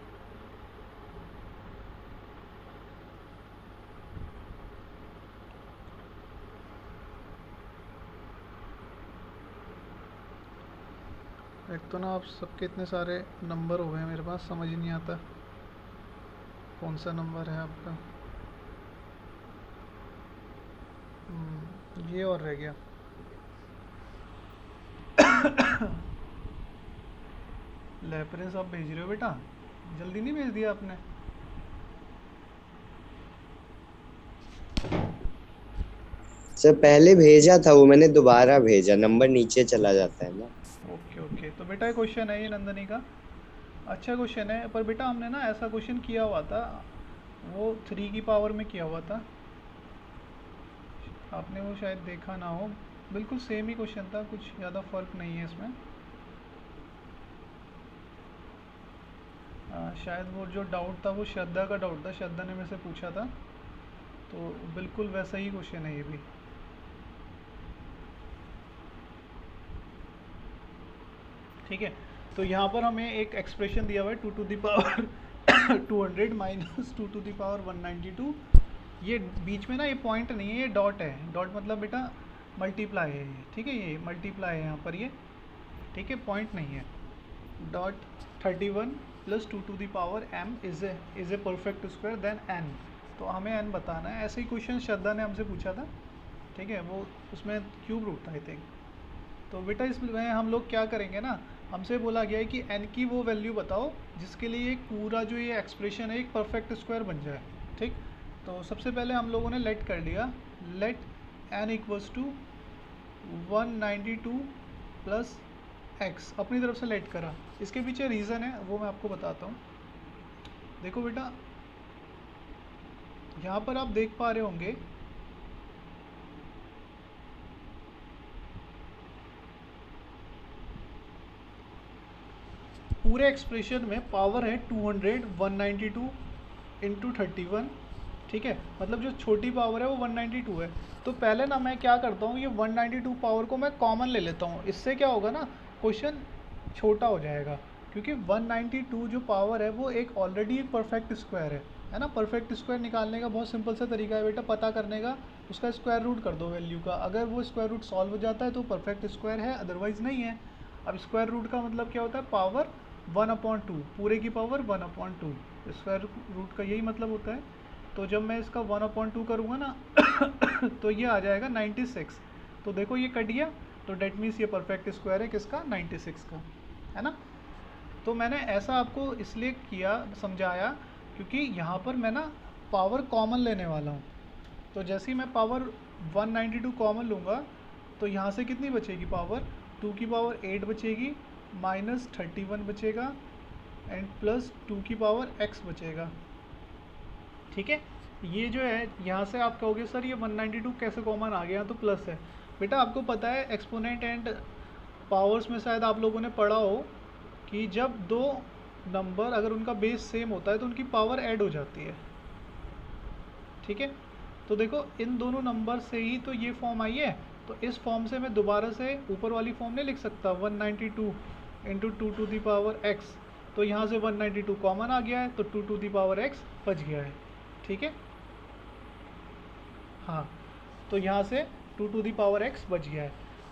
एक तो ना आप सबके इतने सारे नंबर हो गए मेरे पास, समझ ही नहीं आता कौन सा नंबर है आपका। ये और रह गया। रेफरेंस आप भेज रहे हो बेटा, जल्दी नहीं भेज दिया आपने? सर पहले भेजा था वो, मैंने दोबारा भेजा, नंबर नीचे चला जाता है ना। ओके। तो बेटा क्वेश्चन है ये नंदनी का, अच्छा क्वेश्चन है, पर बेटा हमने ना ऐसा क्वेश्चन किया हुआ था, वो 3 की पावर में किया हुआ था, आपने वो शायद देखा ना हो। बिल्कुल सेम ही क्वेश्चन था, कुछ ज़्यादा फर्क नहीं है इसमें। शायद वो जो डाउट था वो श्रद्धा का डाउट था, श्रद्धा ने मेरे से पूछा था, तो बिल्कुल वैसा ही क्वेश्चन है ये भी। ठीक है, तो यहाँ पर हमें एक एक्सप्रेशन दिया हुआ है 2 to the power 200 minus 2 to the power 192। ये बीच में ना ये पॉइंट नहीं है, ये डॉट है। डॉट मतलब बेटा मल्टीप्लाई है ये, ठीक है, ये मल्टीप्लाई है यहाँ पर ये, ठीक है, पॉइंट नहीं है। Dot 31 plus 2 to the power m is a perfect square then n। तो हमें n बताना है। ऐसे ही क्वेश्चन श्रद्धा ने हमसे पूछा था, ठीक है, वो उसमें क्यूब रूट था आई थिंक। तो बेटा इसमें हम लोग क्या करेंगे ना, हमसे बोला गया है कि n की वो वैल्यू बताओ जिसके लिए एक पूरा जो ये एक्सप्रेशन है एक परफेक्ट स्क्वायर बन जाए, ठीक। तो सबसे पहले हम लोगों ने लेट कर लिया, let n equals to 192 plus x, अपनी तरफ से लेट करा। इसके पीछे रीज़न है वो मैं आपको बताता हूँ। देखो बेटा यहाँ पर आप देख पा रहे होंगे पूरे एक्सप्रेशन में पावर है 200 192 इंटू 31, ठीक है, मतलब जो छोटी पावर है वो 192 है। तो पहले ना मैं क्या करता हूँ, ये 192 पावर को मैं कॉमन ले लेता हूँ, इससे क्या होगा ना क्वेश्चन छोटा हो जाएगा, क्योंकि 192 जो पावर है वो एक ऑलरेडी एक परफेक्ट स्क्वायर है ना। परफेक्ट स्क्वायर निकालने का बहुत सिंपल सा तरीका है बेटा, पता करने का, उसका स्क्वायर रूट कर दो वैल्यू का, अगर वो स्क्वायर रूट सॉल्व हो जाता है तो परफेक्ट स्क्वायर है, अदरवाइज़ नहीं है। अब स्क्वायर रूट का मतलब क्या होता है, पावर 1/2, पूरे की पावर 1/2, स्क्वायर रूट का यही मतलब होता है। तो जब मैं इसका 1/2 करूँगा ना तो ये आ जाएगा 96। तो देखो ये कट गया, तो डेट मीन्स ये परफेक्ट स्क्वायर है किसका, 96 का, है ना। तो मैंने ऐसा आपको इसलिए किया, समझाया, क्योंकि यहाँ पर मैं ना पावर कॉमन लेने वाला हूँ। तो जैसे ही मैं पावर 192 कॉमन लूँगा तो यहाँ से कितनी बचेगी पावर, 2 की पावर 8 बचेगी, माइनस 31 बचेगा, एंड प्लस 2 की पावर x बचेगा, ठीक है। ये जो है यहाँ से आप कहोगे सर ये 192 कैसे कॉमन आ गया, तो प्लस है। बेटा आपको पता है एक्सपोनेंट एंड पावर्स में शायद आप लोगों ने पढ़ा हो कि जब दो नंबर अगर उनका बेस सेम होता है तो उनकी पावर ऐड हो जाती है, ठीक है। तो देखो इन दोनों नंबर से ही तो ये फॉर्म आई है, तो इस फॉर्म से मैं दोबारा से ऊपर वाली फॉर्म नहीं लिख सकता, 192 into 2 to the power x। तो यहाँ से 192 कॉमन आ गया है, तो 2 टू दी पावर x बच गया है, ठीक है। हाँ, तो यहाँ से 2 टू दी पावर x बच गया है।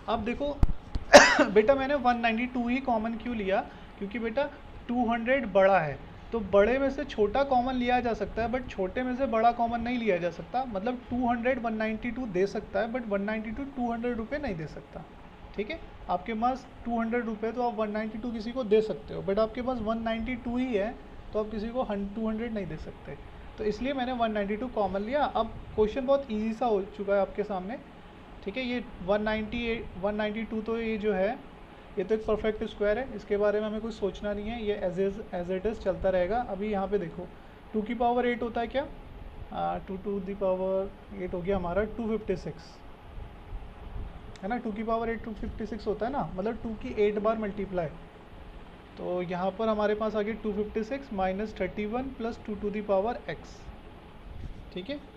अब देखो बेटा मैंने 192 ही कॉमन क्यों लिया, क्योंकि बेटा 200 बड़ा है, तो बड़े में से छोटा कॉमन लिया जा सकता है बट छोटे में से बड़ा कॉमन नहीं लिया जा सकता। मतलब 200 192 दे सकता है बट 192 200 रुपये नहीं दे सकता। ठीक है, आपके पास 200 रुपये तो आप 192 किसी को दे सकते हो, बट आपके पास 192 ही है तो आप किसी को 200 नहीं दे सकते। तो इसलिए मैंने 192 कॉमन लिया। अब क्वेश्चन बहुत ईजी सा हो चुका है आपके सामने। ठीक है, ये 192 तो ये जो है ये तो एक परफेक्ट स्क्वायर है, इसके बारे में हमें कुछ सोचना नहीं है, ये एज इट इज़ चलता रहेगा। अभी यहाँ पे देखो 2 की पावर 8 होता है क्या, 2 टू दी पावर 8 हो गया हमारा 256, है ना। 2 की पावर 8 256 होता है ना, मतलब 2 की 8 बार मल्टीप्लाई। तो यहाँ पर हमारे पास आ गया 256 minus 31 plus 2 to the power x। ठीक है,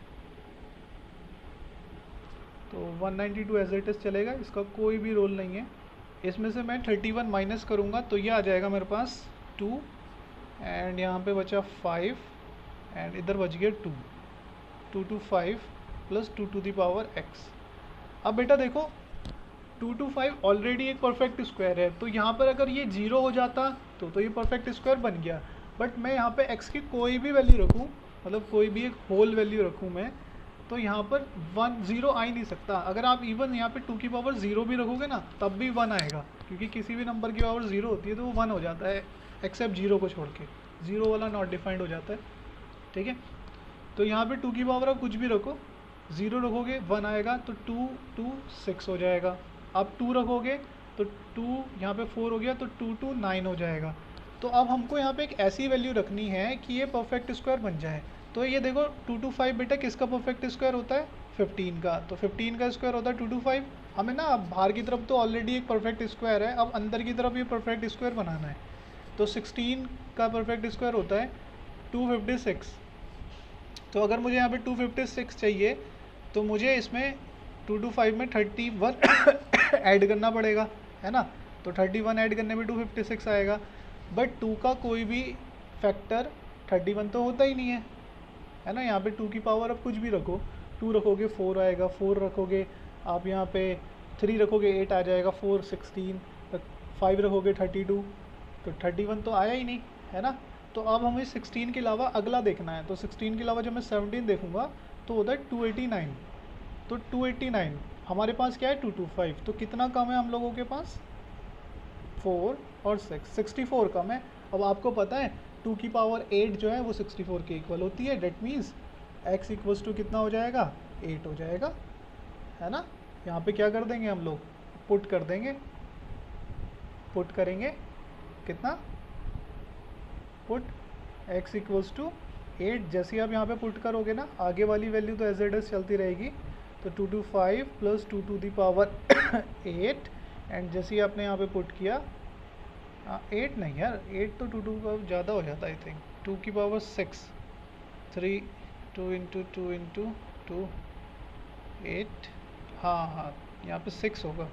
तो 192 एज इट इज़ चलेगा, इसका कोई भी रोल नहीं है। इसमें से मैं 31 माइनस करूँगा तो ये आ जाएगा मेरे पास 2 एंड यहाँ पे बचा 5 एंड इधर बच गया 2 to 5 plus 2 to the power x। अब बेटा देखो 2 टू 5 ऑलरेडी एक परफेक्ट स्क्वायर है, तो यहाँ पर अगर ये 0 हो जाता तो ये परफेक्ट स्क्वायर बन गया। बट मैं यहाँ पे x की कोई भी वैल्यू रखूँ, मतलब कोई भी एक होल वैल्यू रखूँ मैं, तो यहाँ पर 0 आ ही नहीं सकता। अगर आप इवन यहाँ पे 2 की पावर 0 भी रखोगे ना तब भी 1 आएगा, क्योंकि किसी भी नंबर की पावर 0 होती है तो वो 1 हो जाता है, एक्सेप्ट 0 को छोड़ के, 0 वाला नॉट डिफाइंड हो जाता है। ठीक है, तो यहाँ पे 2 की पावर आप कुछ भी रखो, 0 रखोगे 1 आएगा, तो 2 2 6 हो जाएगा। आप 2 रखोगे तो 2 यहाँ पे 4 हो गया, तो 2 2 9 हो जाएगा। तो अब हमको यहाँ पे एक ऐसी वैल्यू रखनी है कि ये परफेक्ट स्क्वायर बन जाए। तो ये देखो 2 टू 5 बेटा किसका परफेक्ट स्क्वायर होता है, 15 का। तो 15 का स्क्वायर होता है 2 टू 5। हमें ना अब बाहर की तरफ तो ऑलरेडी एक परफेक्ट स्क्वायर है, अब अंदर की तरफ ये परफेक्ट स्क्वायर बनाना है। तो 16 का परफेक्ट स्क्वायर होता है 256। तो अगर मुझे यहाँ पे 256 चाहिए तो मुझे इसमें 2 टू 5 में 31 ऐड करना पड़ेगा, है ना। तो 31 ऐड करने में 256 आएगा, बट 2 का कोई भी फैक्टर 31 तो होता ही नहीं है ना। यहाँ पे 2 की पावर अब कुछ भी रखो, 2 रखोगे 4 आएगा, 4 रखोगे आप यहाँ पे 3 रखोगे 8 आ जाएगा, 4 16, 5 रखोगे 32, तो 31 तो आया ही नहीं, है ना। तो अब हमें 16 के अलावा अगला देखना है। तो 16 के अलावा जब मैं 17 देखूंगा तो उधर 289। तो 289 हमारे पास क्या है 225, तो कितना कम है हम लोगों के पास 4 और 6, 64 कम है। अब आपको पता है 2 की पावर 8 जो है वो 64 के इक्वल होती है, that means x equals to कितना हो जाएगा 8 हो जाएगा, है ना। यहाँ पे क्या कर देंगे हम लोग, पुट कर देंगे, पुट करेंगे कितना, पुट x इक्वल्स टू 8। जैसे आप यहाँ पे पुट करोगे ना आगे वाली वैल्यू तो एज इट इज चलती रहेगी। तो 2 to 5 plus 2 to the power 8 and जैसे ही आपने यहाँ पे पुट किया 8 नहीं यार, 8 तो 2 टू पावर ज़्यादा हो जाता है आई थिंक, 2 की पावर 6, 3 2 इंटू 2 इंटू 2 8, हाँ यहाँ पे 6 होगा,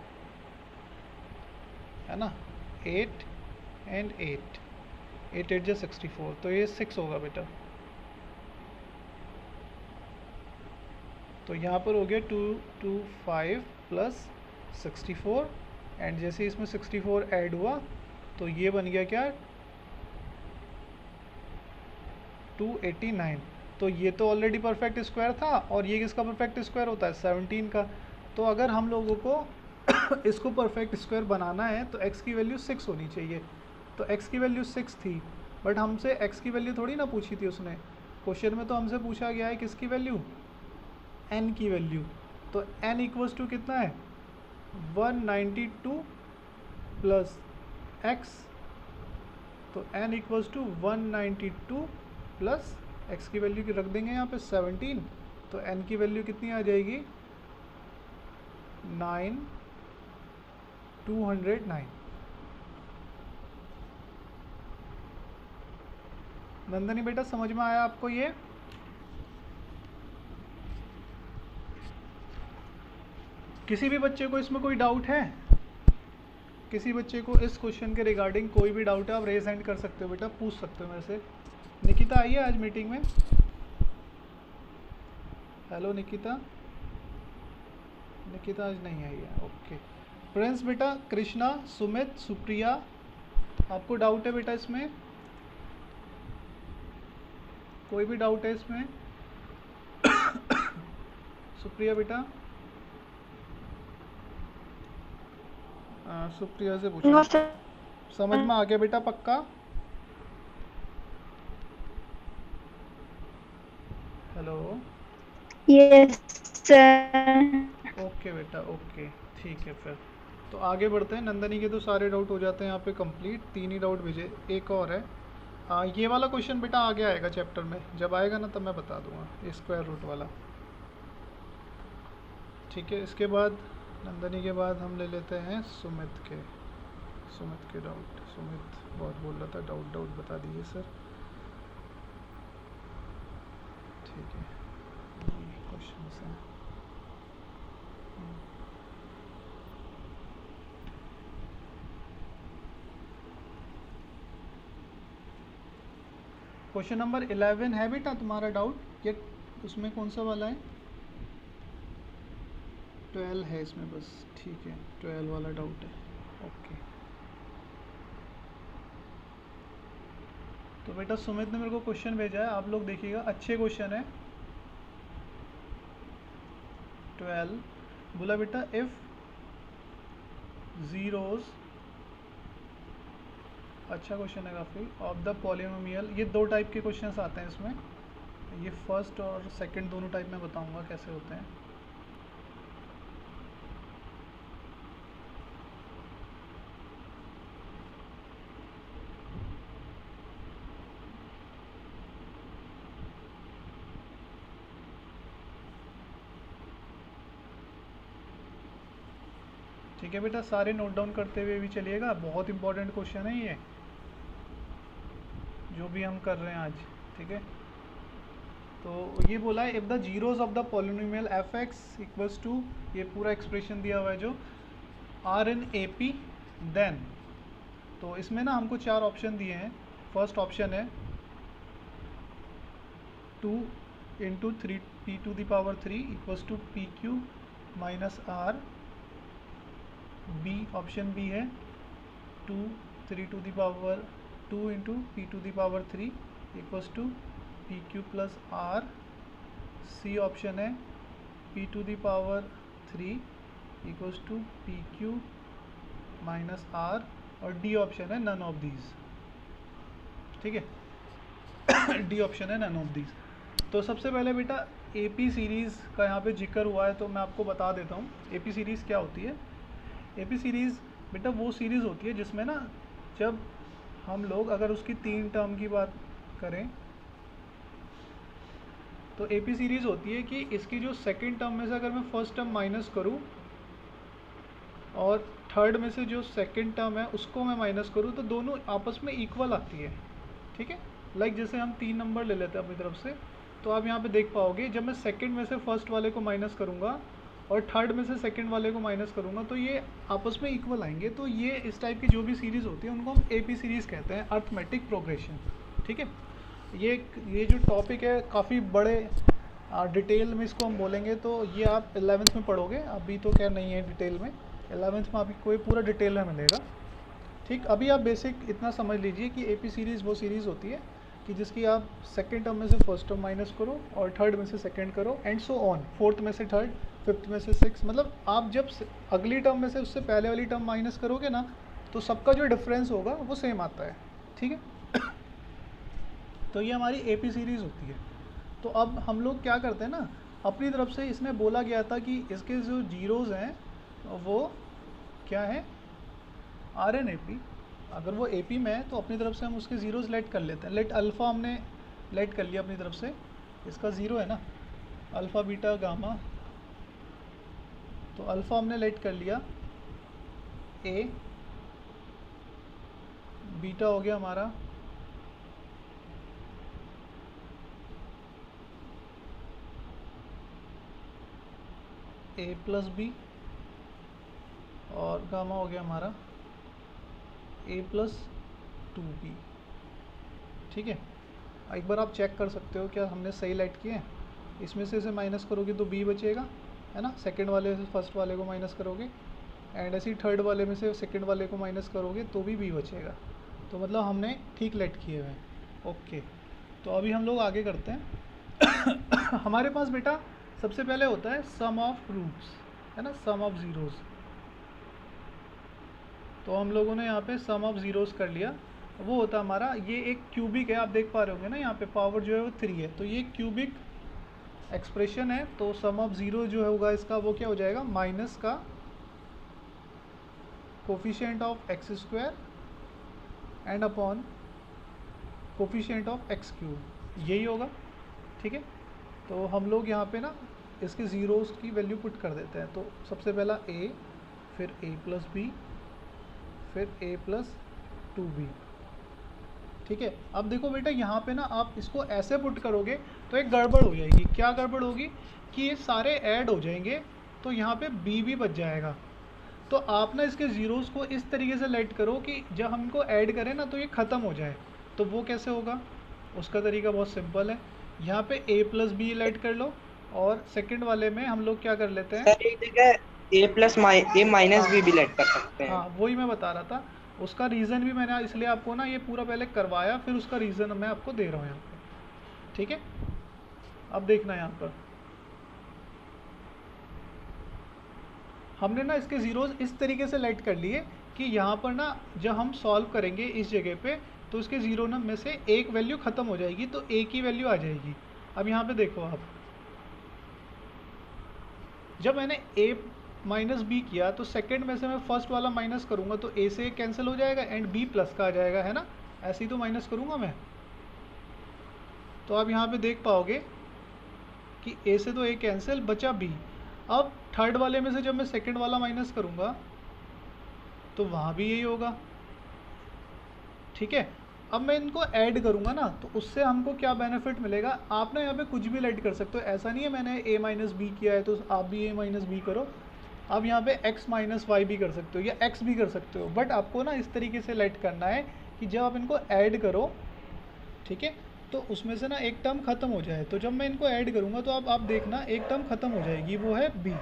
है ना। 8 एंड 8 8 8 64, तो ये 6 होगा बेटा। तो यहाँ पर हो गया 2 2 5 प्लस 64 एंड जैसे इसमें 64 ऐड हुआ तो ये बन गया क्या 289। तो ये तो ऑलरेडी परफेक्ट स्क्वायर था, और ये किसका परफेक्ट स्क्वायर होता है 17 का। तो अगर हम लोगों को इसको परफेक्ट स्क्वायर बनाना है तो x की वैल्यू 6 होनी चाहिए। तो x की वैल्यू 6 थी, बट हमसे x की वैल्यू थोड़ी ना पूछी थी उसने, क्वेश्चन में तो हमसे पूछा गया है किसकी वैल्यू, n की वैल्यू। तो n इक्वल्स टू कितना है 192 प्लस x, तो n equals to 192 plus x की वैल्यू की रख देंगे यहाँ पे 17, तो n की वैल्यू कितनी आ जाएगी 209। नंदनी बेटा समझ में आया आपको ये? किसी भी बच्चे को इसमें कोई डाउट है? किसी बच्चे को इस क्वेश्चन के रिगार्डिंग कोई भी डाउट है आप रेज हैंड कर सकते हो बेटा, पूछ सकते हो मेरे से। निकिता आई है आज मीटिंग में? हेलो निकिता, निकिता आज नहीं आई है, ओके। प्रिंस बेटा, कृष्णा, सुमित, सुप्रिया, आपको डाउट है बेटा इसमें? कोई भी डाउट है इसमें? सुप्रिया बेटा, सुप्रिया से पूछो। समझ में आ गया बेटा पक्का? Hello, yes sir. ओके बेटा, ओके, ठीक है फिर तो आगे बढ़ते हैं। नंदनी के तो सारे डाउट हो जाते हैं यहाँ पे कंप्लीट, 3 ही डाउट भेजे, एक और है। ये वाला क्वेश्चन बेटा आगे आएगा चैप्टर में, जब आएगा ना तब मैं बता दूंगा, ये स्क्वायर रूट वाला। ठीक है, इसके बाद नंदनी के बाद हम ले लेते हैं सुमित के डाउट। सुमित बहुत बोल रहा था, डाउट बता दीजिए सर। ठीक है, ये क्वेश्चन हैं। क्वेश्चन नंबर 11 है बेटा तुम्हारा डाउट, ये उसमें कौन सा वाला है? 12 है इसमें बस, ठीक है, 12 वाला डाउट है, ओके। तो बेटा सुमित ने मेरे को क्वेश्चन भेजा है, आप लोग देखिएगा, अच्छे क्वेश्चन है। 12 बोला बेटा, इफ जीरोस, अच्छा क्वेश्चन है काफ़ी, ऑफ द पॉलिनोमियल। ये 2 टाइप के क्वेश्चंस आते हैं इसमें, ये फर्स्ट और सेकंड दोनों टाइप में बताऊंगा कैसे होते हैं। ठीक है बेटा, सारे नोट डाउन करते हुए भी चलिएगा, बहुत इंपॉर्टेंट क्वेश्चन है ये जो भी हम कर रहे हैं आज। ठीक है, तो ये बोला है, if the zeros of the polynomial f x equals to, ये पूरा एक्सप्रेशन दिया हुआ है जो are in A P, then, तो इसमें ना हमको 4 ऑप्शन दिए हैं। फर्स्ट ऑप्शन है 2 into 3 p to the power 3 equals to p q minus r. B, option B है 2 3 to the power 2 into p to the power 3 equals to p q plus r. C option है p to the power 3 equals to p q minus r. और D option है none of these. ठीक है, D option है none of these. तो सबसे पहले बेटा एपी सीरीज़ का यहाँ पे जिक्र हुआ है, तो मैं आपको बता देता हूँ एपी सीरीज़ क्या होती है। एपी सीरीज़ बेटा वो सीरीज़ होती है जिसमें ना, जब हम लोग अगर उसकी 3 टर्म की बात करें तो एपी सीरीज़ होती है कि इसकी जो सेकंड टर्म में से अगर मैं फर्स्ट टर्म माइनस करूं और थर्ड में से जो सेकंड टर्म है उसको मैं माइनस करूं तो दोनों आपस में इक्वल आती है। ठीक है, लाइक जैसे हम 3 नंबर ले लेते हैं अपनी तरफ से, तो आप यहाँ पे देख पाओगे जब मैं सेकंड में से फर्स्ट वाले को माइनस करूँगा और थर्ड में से सेकंड वाले को माइनस करूँगा तो ये आपस में इक्वल आएंगे। तो ये इस टाइप की जो भी सीरीज़ होती है उनको हम एपी सीरीज़ कहते हैं, अर्थमेटिक प्रोग्रेशन। ठीक है, ये जो टॉपिक है काफ़ी बड़े डिटेल में इसको हम बोलेंगे, तो ये आप 11th में पढ़ोगे, अभी तो क्या नहीं है डिटेल में, 11th में आपको कोई पूरा डिटेल में मिलेगा। ठीक, अभी आप बेसिक इतना समझ लीजिए कि एपी सीरीज़ वो सीरीज़ होती है कि जिसकी आप सेकंड टर्म में से फर्स्ट टर्म माइनस करो और थर्ड में से सेकंड करो एंड सो ऑन, फोर्थ में से थर्ड, फिफ्थ में से सिक्स, मतलब आप जब अगली टर्म में से उससे पहले वाली टर्म माइनस करोगे ना तो सबका जो डिफरेंस होगा वो सेम आता है। ठीक है, तो ये हमारी एपी सीरीज़ होती है। तो अब हम लोग क्या करते हैं ना, अपनी तरफ से इसमें बोला गया था कि इसके जो जीरोज़ हैं वो क्या है, आर एन ए पी। अगर वो ए पी में है तो अपनी तरफ से हम उसके ज़ीरोज़ लेट कर लेते हैं। लेट अल्फ़ा हमने लेट कर लिया अपनी तरफ से, इसका ज़ीरो है ना, अल्फ़ा बीटा गामा, तो अल्फ़ा हमने लेट कर लिया ए, बीटा हो गया हमारा ए प्लस बी और गामा हो गया हमारा ए प्लस 2b। ठीक है, एक बार आप चेक कर सकते हो क्या हमने सही लाइट किए हैं। इसमें से इसे माइनस करोगे तो b बचेगा है ना, सेकंड वाले से फर्स्ट वाले को माइनस करोगे एंड ऐसे ही थर्ड वाले में से सेकंड वाले को माइनस करोगे तो भी बी बचेगा। तो मतलब हमने ठीक लेट किए हुए हैं। ओके, तो अभी हम लोग आगे करते हैं। हमारे पास बेटा सबसे पहले होता है सम ऑफ रूट्स, है ना, सम ऑफ ज़ीरोज़। तो हम लोगों ने यहाँ पे सम ऑफ ज़ीरोज़ कर लिया। वो होता हमारा, ये एक क्यूबिक है, आप देख पा रहे होंगे ना, यहाँ पे पावर जो है वो 3 है, तो ये क्यूबिक एक्सप्रेशन है। तो सम ऑफ ज़ीरो जो होगा इसका वो क्या हो जाएगा, माइनस का coefficient of x square and upon coefficient of x cube, यही होगा। ठीक है, तो हम लोग यहाँ पे ना इसके ज़ीरोज़ की वैल्यू पुट कर देते हैं। तो सबसे पहला a, फिर a प्लस बी, फिर a प्लस 2b। ठीक है, अब देखो बेटा यहाँ पे ना आप इसको ऐसे पुट करोगे तो एक गड़बड़ हो जाएगी। क्या गड़बड़ होगी कि ये सारे ऐड हो जाएंगे, तो यहाँ पे b भी बच जाएगा। तो आप ना इसके ज़ीरोज़ को इस तरीके से लेट करो कि जब हम इनको ऐड करें ना तो ये ख़त्म हो जाए। तो वो कैसे होगा, उसका तरीका बहुत सिंपल है। यहाँ पे a प्लस बी लेट कर लो और सेकंड वाले में हम लोग क्या कर लेते हैं, सर एक जगह a plus a minus b भी लेट कर सकते हैं। हाँ वही मैं बता रहा था। उसका रीज़न भी मैंने इसलिए आपको ना ये पूरा पहले करवाया, फिर उसका रीज़न मैं आपको दे रहा हूँ यहाँ पे। ठीक है, अब देखना यहाँ पर हमने ना इसके ज़ीरोज़ इस तरीके से लेट कर लिए कि यहाँ पर ना जब हम सॉल्व करेंगे इस जगह पे तो इसके ज़ीरो ना में से एक वैल्यू ख़त्म हो जाएगी, तो एक ही वैल्यू आ जाएगी। अब यहाँ पे देखो आप, जब मैंने a माइनस बी किया तो सेकंड में से मैं फर्स्ट वाला माइनस करूँगा तो a से कैंसिल हो जाएगा एंड b प्लस का आ जाएगा, है ना, ऐसे ही तो माइनस करूँगा मैं। तो आप यहाँ पे देख पाओगे कि a से तो a कैंसिल, बचा b। अब थर्ड वाले में से जब मैं सेकंड वाला माइनस करूँगा तो वहाँ भी यही होगा। ठीक है, अब मैं इनको ऐड करूँगा ना तो उससे हमको क्या बेनिफिट मिलेगा, आप ना यहाँ पे कुछ भी ऐड कर सकते हो। ऐसा नहीं है मैंने a माइनस बी किया है तो आप भी a माइनस बी करो। आप यहाँ पे x माइनस वाई भी कर सकते हो या x भी कर सकते हो, बट आपको ना इस तरीके से लेट करना है कि जब आप इनको ऐड करो, ठीक है, तो उसमें से ना एक टर्म ख़त्म हो जाए। तो जब मैं इनको ऐड करूँगा तो आप देखना एक टर्म ख़त्म हो जाएगी, वो है b।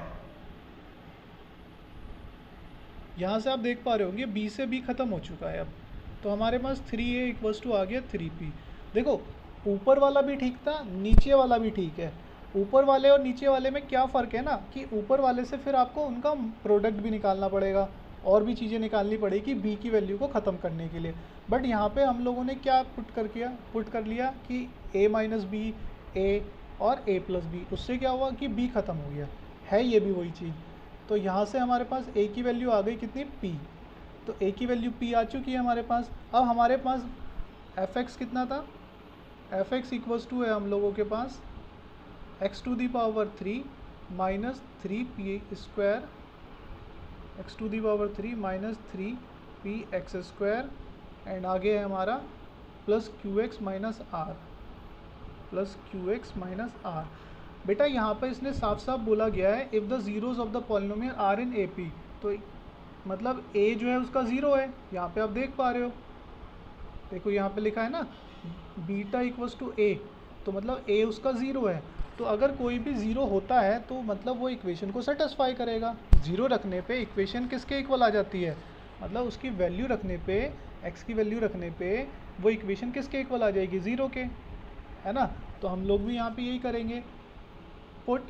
यहाँ से आप देख पा रहे होंगे b से b ख़त्म हो चुका है। अब तो हमारे पास 3a इक्वल्स टू आ गया 3p। देखो ऊपर वाला भी ठीक था, नीचे वाला भी ठीक है। ऊपर वाले और नीचे वाले में क्या फ़र्क है ना कि ऊपर वाले से फिर आपको उनका प्रोडक्ट भी निकालना पड़ेगा और भी चीज़ें निकालनी पड़ेगी b की वैल्यू को ख़त्म करने के लिए। बट यहाँ पे हम लोगों ने क्या पुट कर लिया कि a माइनस बी a और a प्लस बी, उससे क्या हुआ कि b ख़त्म हो गया है, ये भी वही चीज़। तो यहाँ से हमारे पास a की वैल्यू आ गई कितनी, p। तो a की वैल्यू p आ चुकी है हमारे पास। अब हमारे पास fx कितना था, fx इक्वल्स टू है हम लोगों के पास x to the power 3 minus 3p square, x to the power 3 minus 3p x square and आगे है हमारा plus qx minus r, plus qx minus r। बेटा यहाँ पर इसने साफ साफ बोला गया है if the zeros of the polynomial are in A P, तो मतलब a जो है उसका ज़ीरो है। यहाँ पे आप देख पा रहे हो, देखो यहाँ पे लिखा है ना बीटा इक्वल्स टू a, तो मतलब a उसका ज़ीरो है। तो अगर कोई भी ज़ीरो होता है तो मतलब वो इक्वेशन को सेटिस्फाई करेगा। ज़ीरो रखने पे इक्वेशन किसके इक्वल आ जाती है, मतलब उसकी वैल्यू रखने पे, x की वैल्यू रखने पे वो इक्वेशन किसके इक्वल आ जाएगी, ज़ीरो के, है ना। तो हम लोग भी यहाँ पे यही करेंगे, put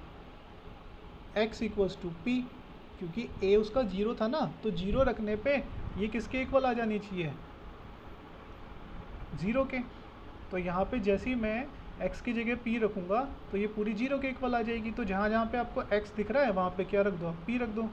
x equals to p, क्योंकि a उसका ज़ीरो था ना, तो ज़ीरो रखने पे ये किसके इक्वल आ जानी चाहिए, ज़ीरो के। तो यहाँ पे जैसे ही मैं x की जगह p रखूँगा तो ये पूरी ज़ीरो के इक्वल आ जाएगी। तो जहाँ जहाँ पे आपको x दिख रहा है वहाँ पे क्या रख दो, आप p रख दो।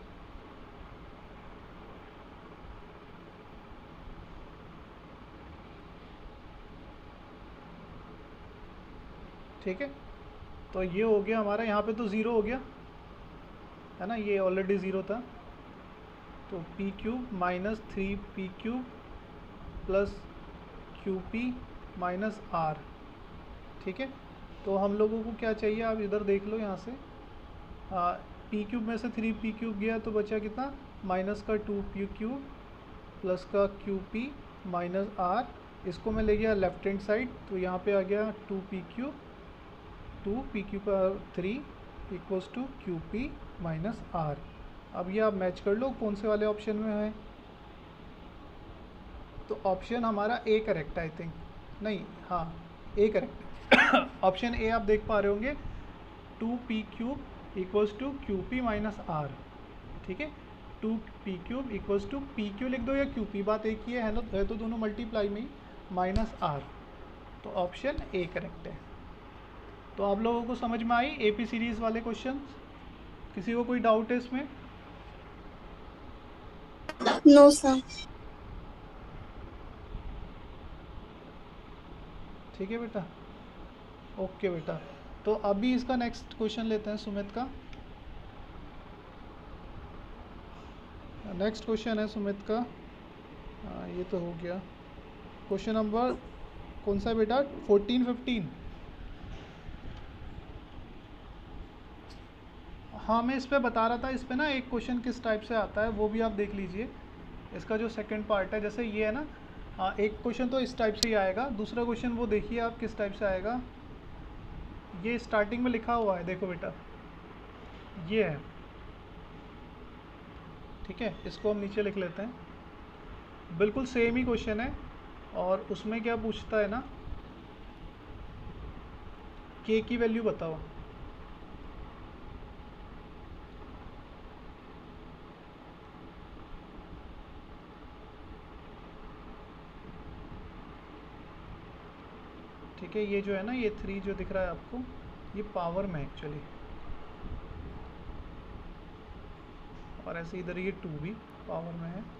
ठीक है, तो ये हो गया हमारा, यहाँ पे तो ज़ीरो हो गया है ना, ये ऑलरेडी ज़ीरो था। तो p cube minus 3p cube plus QP minus R। ठीक है, तो हम लोगों को क्या चाहिए, आप इधर देख लो यहाँ से, p क्यूब में से 3p क्यूब गया तो बचा कितना, माइनस का 2p क्यूब प्लस का QP माइनस R। इसको मैं ले गया लेफ्ट हैंड साइड, तो यहाँ पे आ गया 2p cube 3 equals to q p minus r. अब ये आप मैच कर लो कौन से वाले ऑप्शन में है। तो ऑप्शन हमारा ए करेक्ट है आई थिंक, नहीं हाँ ए करेक्ट है। ऑप्शन ए आप देख पा रहे होंगे 2p³ equals to q p minus r. ठीक है, 2p³ इक्वल्स टू pq लिख दो या qp, बात एक ही है ना, है तो दोनों मल्टीप्लाई में ही, माइनस आर। तो ऑप्शन ए करेक्ट है। तो आप लोगों को समझ में आई एपी सीरीज वाले क्वेश्चन? किसी को कोई डाउट है इसमें? No sir. ठीक है बेटा, ओके बेटा। तो अभी इसका नेक्स्ट क्वेश्चन लेते हैं सुमित का। नेक्स्ट क्वेश्चन है सुमित का, ये तो हो गया। क्वेश्चन नंबर कौन सा है बेटा? 14-15। हाँ मैं इस पे बता रहा था, इस पे ना एक क्वेश्चन किस टाइप से आता है वो भी आप देख लीजिए। इसका जो सेकंड पार्ट है, जैसे ये है ना, एक क्वेश्चन तो इस टाइप से ही आएगा, दूसरा क्वेश्चन वो देखिए आप किस टाइप से आएगा। ये स्टार्टिंग में लिखा हुआ है, देखो बेटा ये है, ठीक है, इसको हम नीचे लिख लेते हैं। बिल्कुल सेम ही क्वेश्चन है, और उसमें क्या पूछता है ना, के की वैल्यू बताओ। ठीक है, ये जो है ना, ये 3 जो दिख रहा है आपको, ये पावर में एक्चुअली, और ऐसे इधर ये 2 भी पावर में है।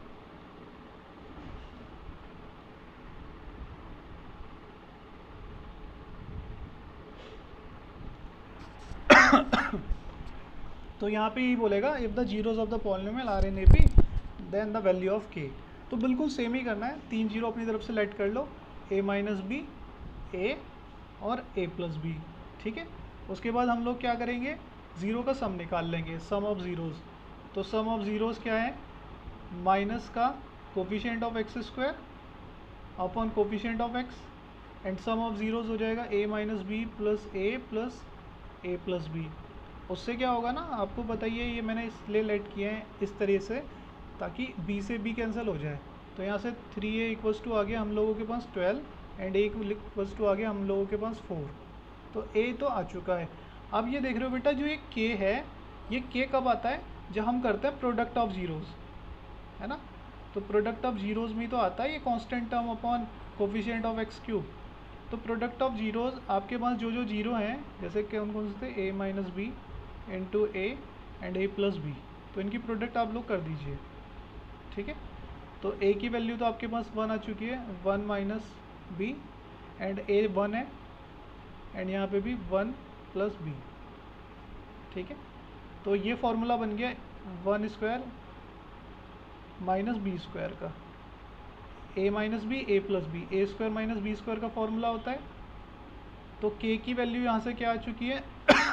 तो यहाँ पे ही बोलेगा if the zeros of the polynomial are in A P then the value of k. तो बिल्कुल सेम ही करना है, 3 जीरो अपनी तरफ से लेट कर लो, a माइनस बी, ए और a प्लस बी। ठीक है, उसके बाद हम लोग क्या करेंगे, ज़ीरो का सम निकाल लेंगे, सम ऑफ ज़ीरोज़। तो सम ऑफ ज़ीरोज़ क्या है, माइनस का coefficient of x square upon coefficient of x, and sum of zeros हो जाएगा a minus b plus a plus b. उससे क्या होगा ना, आपको बताइए, ये मैंने इसलिए लेट किए हैं इस तरह से ताकि b से b कैंसिल हो जाए। तो यहाँ से 3a इक्वल्स टू आ गया हम लोगों के पास 12, एंड a इक्वल्स टू आ गया हम लोगों के पास 4। तो a तो आ चुका है। अब ये देख रहे हो बेटा, जो ये k है, ये k कब आता है, जब हम करते हैं प्रोडक्ट ऑफ ज़ीरोज़, है ना। तो प्रोडक्ट ऑफ ज़ीरोज़ में तो आता है ये constant term upon coefficient of x cube. तो प्रोडक्ट ऑफ ज़ीरोज़ आपके पास जो जो जीरो हैं, जैसे कौन कौन से थे, a minus b into a and a plus b, तो इनकी प्रोडक्ट आप लोग कर दीजिए। ठीक है, तो a की वैल्यू तो आपके पास 1 आ चुकी है, 1 माइनस बी, एंड a 1 है, एंड यहाँ पे भी 1 प्लस बी। ठीक है, तो ये फॉर्मूला बन गया 1 स्क्वायर माइनस बी स्क्वायर का, a minus b a plus b, a square minus b square का फॉर्मूला होता है। तो k की वैल्यू यहाँ से क्या आ चुकी है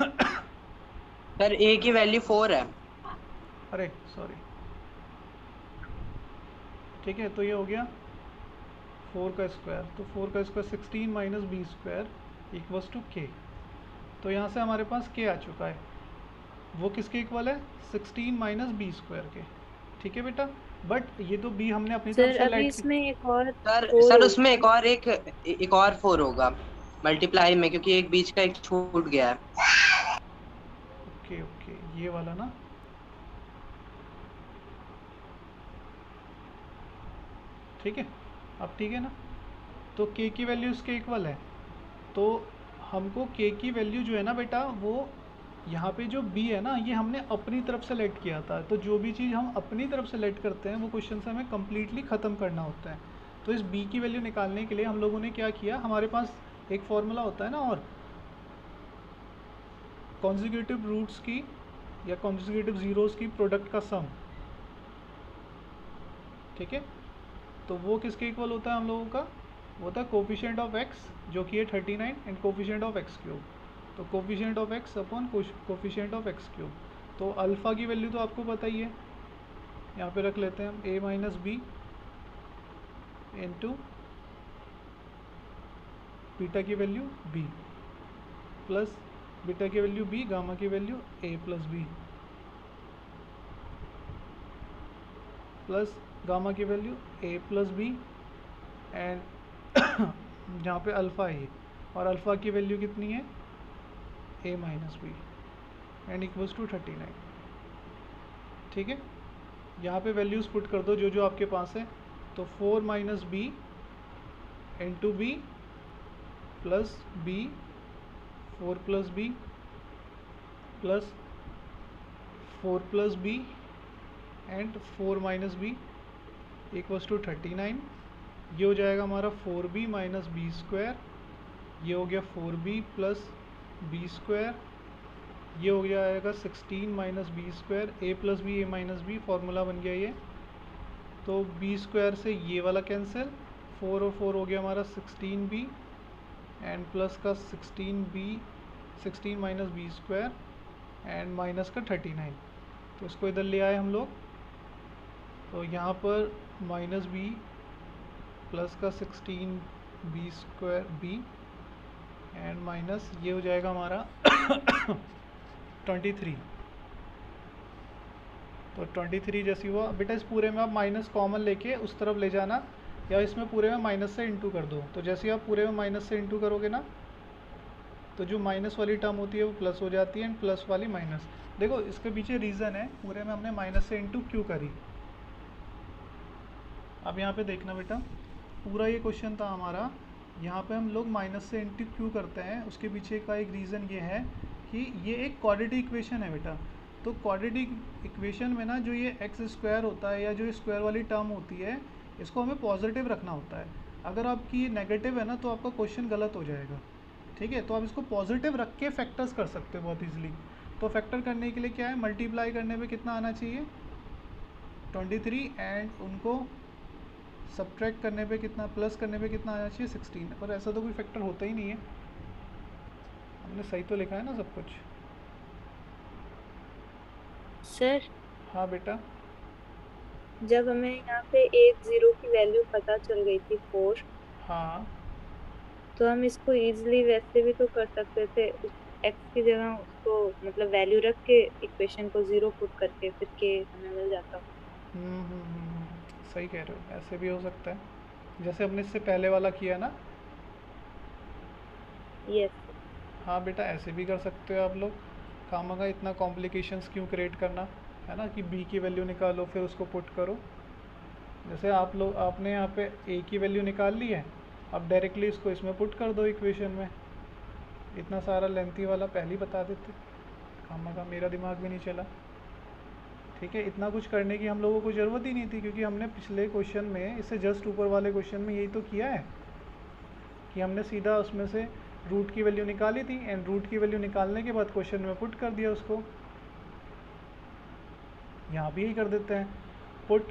सर a की वैल्यू 4 है। अरे सॉरी, ठीक है, तो ये हो गया 4 का स्क्वायर, तो 4 का square 16 minus b square equals to k. तो यहाँ से हमारे पास के आ चुका है, वो किसके इक्वल है, 16 माइनस बी स्क्वायर के। ठीक है बेटा, बट ये तो बी हमने अपनी तरफ सर से अभी लाइट इसमें एक और सर उसमें एक और 4 होगा मल्टीप्लाई में, क्योंकि एक बीच का एक छूट गया है। ओके ओके, ये वाला ना, ठीक है, अब ठीक है ना। तो k की वैल्यू इसके इक्वल है, तो हमको k की वैल्यू जो है ना बेटा, वो यहाँ पे जो b है ना, ये हमने अपनी तरफ से लेट किया था। तो जो भी चीज़ हम अपनी तरफ से लेट करते हैं वो क्वेश्चन से हमें कम्प्लीटली ख़त्म करना होता है। तो इस b की वैल्यू निकालने के लिए हम लोगों ने क्या किया, हमारे पास एक फॉर्मूला होता है ना, और कॉन्जिक्यूटिव रूट्स की या कॉन्जिक्यूटिव ज़ीरोज़ की प्रोडक्ट का सम। ठीक है, तो वो किसके इक्वल होता है हम लोगों का, वो होता है कोफिशिएंट ऑफ एक्स जो कि है 39 and coefficient of x cube. तो coefficient of x upon coefficient of x cube. तो अल्फ़ा की वैल्यू तो आपको पता ही है, यहाँ पे रख लेते हैं हम a minus b into beta की वैल्यू b प्लस बीटा की वैल्यू b, गामा की value a plus b, plus gamma की value a plus b and जहाँ पे अल्फ़ा है और अल्फ़ा की वैल्यू कितनी है a minus b and equals to 39। ठीक है, यहाँ पे वैल्यूज़ पुट कर दो जो जो आपके पास है। तो 4 minus b into b plus b, 4 plus b plus 4 plus b and 4 minus b equals to 39। ये हो जाएगा हमारा 4b माइनस बी स्क्वायर, ये हो गया 4b प्लस बी स्क्वायर, ये हो जाएगा 16 minus b square, a plus b a minus b, formula बन गया ये। तो बी स्क्वायर से ये वाला कैंसिल, 4 और 4 हो गया हमारा 16b एंड प्लस का 16 minus b square and minus का 39। तो इसको इधर ले आए हम लोग, तो यहाँ पर माइनस बी प्लस का 16 b square b and minus ये हो जाएगा हमारा 23। तो 23 जैसी हुआ। बेटा इस पूरे में आप माइनस कॉमन लेके उस तरफ ले जाना, या इसमें पूरे में माइनस से इंटू कर दो। तो जैसे आप पूरे में माइनस से इंटू करोगे ना, तो जो माइनस वाली टर्म होती है वो प्लस हो जाती है एंड प्लस वाली माइनस। देखो इसके पीछे रीज़न है, पूरे में हमने माइनस से इंटू क्यों करी। अब यहाँ पे देखना बेटा, पूरा ये क्वेश्चन था हमारा, यहाँ पे हम लोग माइनस से इंटू क्यों करते हैं, उसके पीछे का एक रीज़न ये है कि ये एक क्वाड्रेटिक इक्वेशन है बेटा। तो क्वाड्रेटिक इक्वेशन में ना जो ये एक्स स्क्वायर होता है या जो स्क्वायर वाली टर्म होती है, इसको हमें पॉजिटिव रखना होता है। अगर आपकी ये नेगेटिव है ना तो आपका क्वेश्चन गलत हो जाएगा। ठीक है, तो आप इसको पॉजिटिव रख के फैक्टर्स कर सकते हो बहुत ईजिली। तो फैक्टर करने के लिए क्या है, मल्टीप्लाई करने पे कितना आना चाहिए 23 एंड उनको सब्ट्रैक्ट करने पे कितना, प्लस करने पे कितना आना चाहिए 16। पर ऐसा तो कोई फैक्टर होता ही नहीं है, हमने सही तो लिखा है ना सब कुछ। सर हाँ बेटा, जब हमें यहाँ पे 1 0 की वैल्यू पता चल गई थी 4, हाँ तो हम इसको इजीली वैसे भी तो कर सकते थे, एक्स की जगह उसको मतलब वैल्यू रख के इक्वेशन को 0 पुट करके फिर के हमें मिल जाता। सही कह रहे हो, ऐसे भी हो सकता है जैसे हमने इससे पहले वाला किया ना। यस हाँ बेटा, ऐसे भी कर सकते हो आप लोग। खामखा इतना कॉम्प्लिकेशंस क्यों क्रिएट करना, है ना, कि b की वैल्यू निकालो फिर उसको पुट करो। जैसे आपने यहाँ पे a की वैल्यू निकाल ली है, अब डायरेक्टली इसको इसमें पुट कर दो इक्वेशन में। इतना सारा लेंथी वाला पहले ही बता देते, खामखा मेरा दिमाग भी नहीं चला। ठीक है, इतना कुछ करने की हम लोगों को ज़रूरत ही नहीं थी, क्योंकि हमने पिछले क्वेश्चन में, इससे जस्ट ऊपर वाले क्वेश्चन में यही तो किया है कि हमने सीधा उसमें से रूट की वैल्यू निकाली थी एंड रूट की वैल्यू निकालने के बाद क्वेश्चन में पुट कर दिया उसको। यहाँ भी यही कर देते हैं, put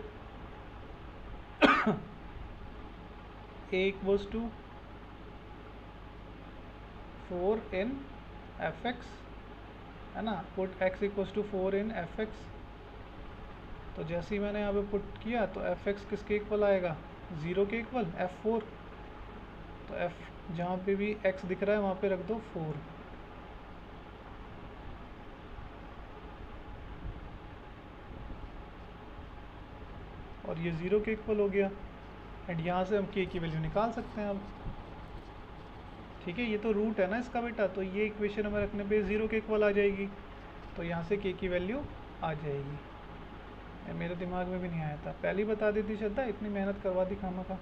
a equals to 4 in fx, है ना, put x equals to 4 in fx। तो जैसे ही मैंने यहाँ पे पुट किया तो fx किसके इक्वल आएगा, 0 के इक्वल, f4। तो f जहाँ पे भी x दिख रहा है वहाँ पे रख दो 4। और ये 0 के इक्वल हो गया एंड यहाँ से हम k की वैल्यू निकाल सकते हैं अब। ठीक है, ये तो रूट है ना इसका बेटा, तो ये इक्वेशन में रखने पे 0 के इक्वल आ जाएगी, तो यहाँ से k की वैल्यू आ जाएगी। मेरे दिमाग में भी नहीं आया था, पहले ही बता देती श्रद्धा, इतनी मेहनत करवा दी खामखा।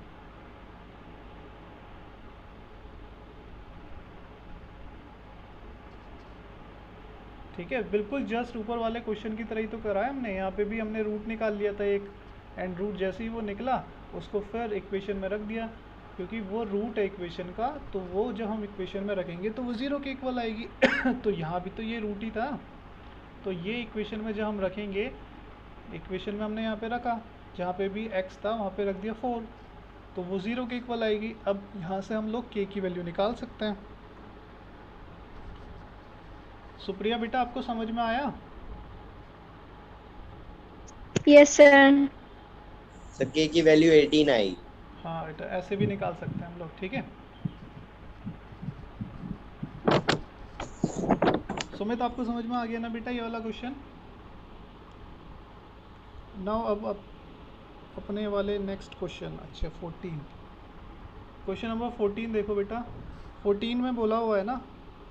ठीक है, बिल्कुल जस्ट ऊपर वाले क्वेश्चन की तरह ही तो करा है हमने। यहाँ पे भी हमने रूट निकाल लिया था एक, एंड रूट जैसे ही वो निकला उसको फिर इक्वेशन में रख दिया, क्योंकि वो रूट है इक्वेशन का, तो वो जब हम इक्वेशन में रखेंगे तो वो 0 के इक्वल आएगी। तो यहाँ भी तो ये रूट ही था, तो ये इक्वेशन में जब हम रखेंगे, इक्वेशन में हमने यहाँ पे रखा, जहाँ पे भी x था वहाँ पे रख दिया 4, तो वो 0 के इक्वल आएगी। अब यहाँ से हम लोग k की वैल्यू निकाल सकते हैं। सुप्रिया बेटा, आपको समझ में आया? Yes sir. सर k की वैल्यू 18 आई। हाँ बेटा, ऐसे भी निकाल सकते हैं हम लोग। ठीक है, सुमित आपको समझ में आ गया ना बेटा ये वाला क्वेश्चन? नाउ अब अपने वाले नेक्स्ट क्वेश्चन, अच्छा 14, क्वेश्चन नंबर 14 देखो बेटा। 14 में बोला हुआ है ना,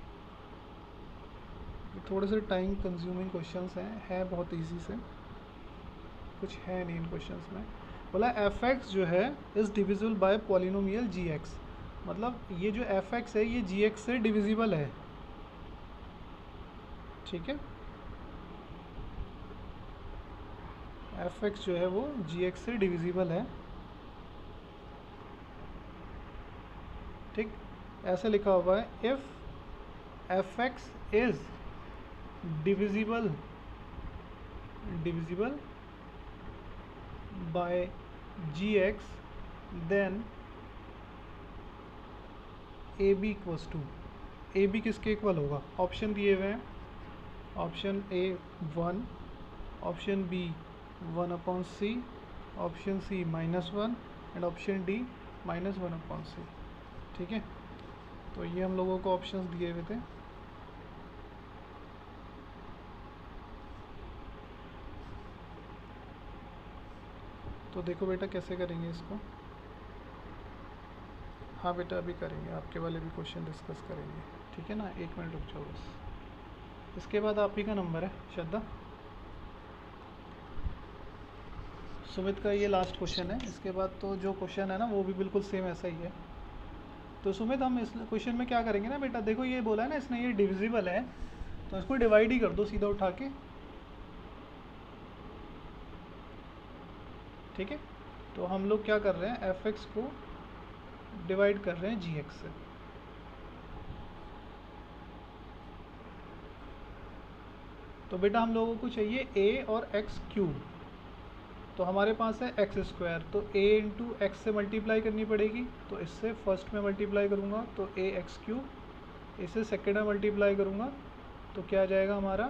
थोड़े से टाइम कंज्यूमिंग क्वेश्चंस हैं, है बहुत इजी से, कुछ है नहीं इन क्वेश्चंस में। बोला f(x) जो है is divisible by polynomial gx, मतलब ये जो f(x) है ये gx से डिविजिबल है, ठीक है। f(x) जो है वो gx से डिविजिबल है, ठीक। ऐसे लिखा हुआ है if f(x) is divisible by gx then ab equals to, ab किसके इक्वल होगा? ऑप्शन दिए हुए हैं, option A 1, option B 1/c, option C -1 and option D -1/c, ठीक है। तो ये हम लोगों को ऑप्शंस दिए हुए थे। तो देखो बेटा कैसे करेंगे इसको। हाँ बेटा अभी करेंगे, आपके वाले भी क्वेश्चन डिस्कस करेंगे, ठीक है ना। 1 मिनट रुक जाओ बस। इसके बाद आप ही का नंबर है श्रद्धा। सुमित का ये लास्ट क्वेश्चन है, इसके बाद तो जो क्वेश्चन है ना वो भी बिल्कुल सेम ऐसा ही है। तो सुमित हम इस क्वेश्चन में क्या करेंगे ना बेटा, देखो ये बोला है ना इसने ये डिविजिबल है, तो इसको डिवाइड ही कर दो सीधा उठा के, ठीक है। तो हम लोग क्या कर रहे हैं, f(x) को डिवाइड कर रहे हैं gx से। तो बेटा हम लोगों को चाहिए a और x क्यूब, तो हमारे पास है x², तो a इंटू एक्स से मल्टीप्लाई करनी पड़ेगी। तो इससे फर्स्ट में मल्टीप्लाई करूँगा तो ax³, इसे सेकेंड में मल्टीप्लाई करूँगा तो क्या आ जाएगा हमारा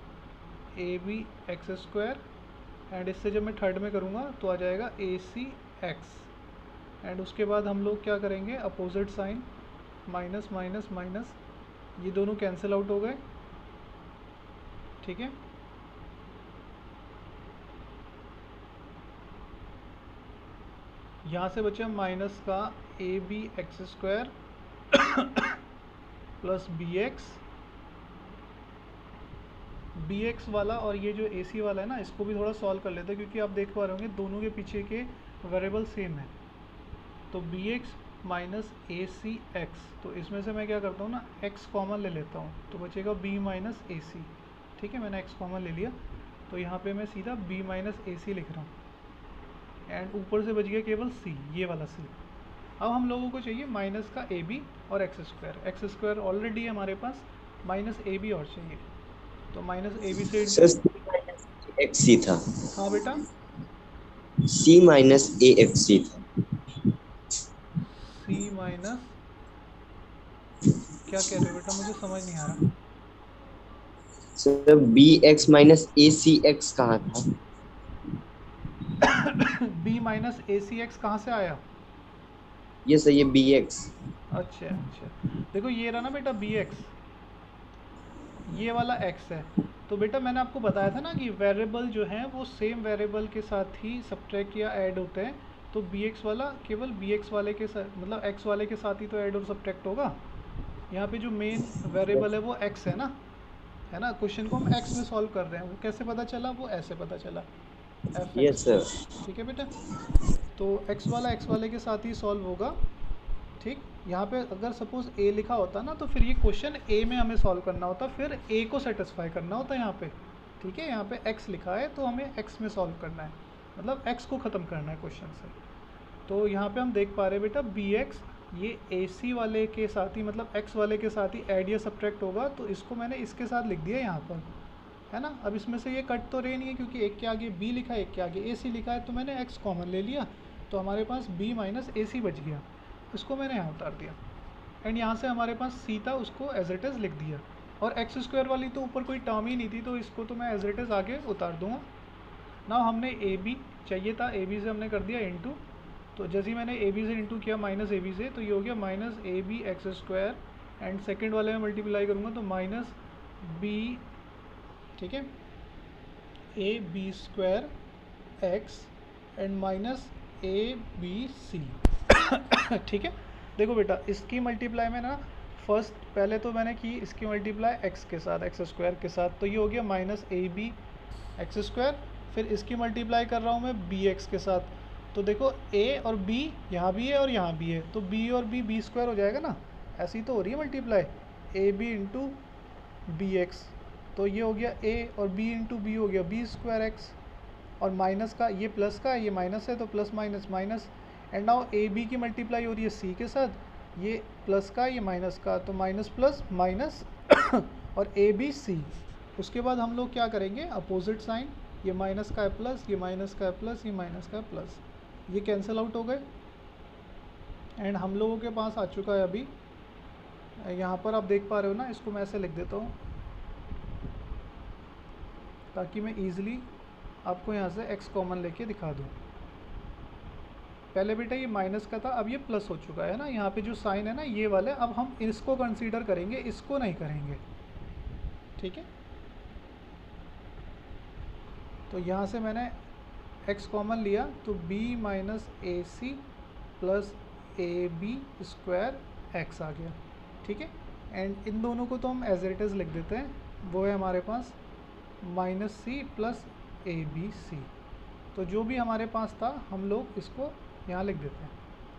abx², एंड इससे जब मैं थर्ड में करूँगा तो आ जाएगा acx, एंड उसके बाद हम लोग क्या करेंगे, opposite sign, minus minus minus, ये दोनों कैंसिल आउट हो गए, ठीक है। यहाँ से बचे माइनस का abx² प्लस bx वाला, और ये जो ac वाला है ना इसको भी थोड़ा सॉल्व कर लेते हैं, क्योंकि आप देख पा रहे होंगे दोनों के पीछे के वेरिएबल सेम है। तो bx माइनस acx, तो इसमें से मैं क्या करता हूँ ना, x कॉमन ले लेता हूँ, तो बचेगा b माइनस ac, ठीक है। मैंने x कॉमन ले लिया, तो यहाँ पे मैं सीधा b माइनस ac लिख रहा हूँ, एंड ऊपर से बच गया केवल c, ये वाला c। अब हम लोगों को चाहिए माइनस का ab और x² ऑलरेडी हमारे पास, माइनस ab और चाहिए, तो माइनस ab से xc था। हाँ बेटा c माइनस afc था। c माइनस, क्या कह रहे हो बेटा, मुझे समझ नहीं आ रहा। सर bx माइनस acx कहाँ था? b माइनस acx कहाँ से आया? ये सही है bx। अच्छा अच्छा, देखो ये रहा ना बेटा bx, ये वाला x है। तो बेटा मैंने आपको बताया था ना कि वेरिएबल जो हैं वो सेम वेरिएबल के साथ ही सब्ट्रैक्ट या ऐड होते हैं, तो bx वाला केवल bx वाले के साथ, मतलब x वाले के साथ ही तो ऐड और सब्ट्रैक्ट होगा। यहाँ पे जो मेन वेरिएबल है वो x है ना। क्वेश्चन को हम x में सॉल्व कर रहे हैं, वो कैसे पता चला, वो ऐसे पता चला, यस सर। ठीक है बेटा। तो x वाला x वाले के साथ ही सॉल्व होगा, ठीक। यहाँ पे अगर सपोज a लिखा होता ना तो फिर ये क्वेश्चन a में हमें सॉल्व करना होता, फिर a को सेटिस्फाई करना होता यहाँ पे, ठीक है। यहाँ पे x लिखा है तो हमें x में सॉल्व करना है, मतलब x को ख़त्म करना है क्वेश्चन से। तो यहाँ पे हम देख पा रहे हैं बेटा bx ये ac वाले के साथ ही, मतलब x वाले के साथ ही ऐड या सब्ट्रैक्ट होगा, तो इसको मैंने इसके साथ लिख दिया यहाँ पर, है ना। अब इसमें से ये कट तो रहे नहीं है, क्योंकि एक के आगे b लिखा है, एक के आगे ac लिखा है, तो मैंने x कॉमन ले लिया, तो हमारे पास b माइनस ac बच गया, इसको मैंने यहाँ उतार दिया, एंड यहाँ से हमारे पास c था उसको एज इट इज़ लिख दिया, और x² वाली तो ऊपर कोई टर्म ही नहीं थी, तो इसको तो मैं एज इट इज़ आगे उतार दूँगा। ना हमने ab चाहिए था, ab से हमने कर दिया इंटू, तो जैसे ही मैंने ab से इंटू किया माइनस ab से, तो ये हो गया माइनस abx², एंड सेकेंड वाले में मल्टीप्लाई करूँगा तो माइनस बी, ठीक है, a B square x and minus a b c. ठीक है, देखो बेटा इसकी मल्टीप्लाई में ना फर्स्ट पहले तो मैंने की इसकी मल्टीप्लाई एक्स के साथ, एक्स स्क्वायर के साथ, तो ये हो गया minus a b x square. फिर इसकी मल्टीप्लाई कर रहा हूँ मैं बी एक्स के साथ, तो देखो ए और बी यहाँ भी है और यहाँ भी है, तो बी और बी बी स्क्वायर हो जाएगा ना, ऐसी तो हो रही है multiply, a B into b x, तो ये हो गया ए और बी इंटू बी हो गया बी स्क्वायर एक्स, और माइनस का ये प्लस का ये माइनस है तो plus minus minus, and now a B की मल्टीप्लाई हो रही है सी के साथ, ये प्लस का ये माइनस का, तो माइनस प्लस माइनस और ए बी सी। उसके बाद हम लोग क्या करेंगे, अपोजिट साइन, ये माइनस का है प्लस, ये माइनस का है प्लस, ये माइनस का है प्लस, ये कैंसिल आउट हो गए। एंड हम लोगों के पास आ चुका है अभी, यहाँ पर आप देख पा रहे हो ना, इसको मैं ऐसे लिख देता हूँ ताकि मैं ईज़िली आपको यहाँ से x कॉमन लेके दिखा दूँ। पहले बेटा ये माइनस का था, अब ये प्लस हो चुका है ना, यहाँ पे जो साइन है ना ये वाले, अब हम इसको कंसीडर करेंगे, इसको नहीं करेंगे, ठीक है। तो यहाँ से मैंने x कॉमन लिया तो b minus a c plus A B square x आ गया, ठीक है। एंड इन दोनों को तो हम एज इट इज़ लिख देते हैं, वो है हमारे पास माइनस सी प्लस ए बी सी। तो जो भी हमारे पास था हम लोग इसको यहाँ लिख देते हैं,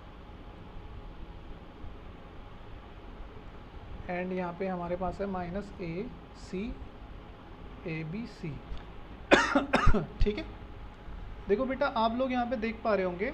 एंड यहाँ पे हमारे पास है minus a C A b c. ठीक है, देखो बेटा आप लोग यहाँ पे देख पा रहे होंगे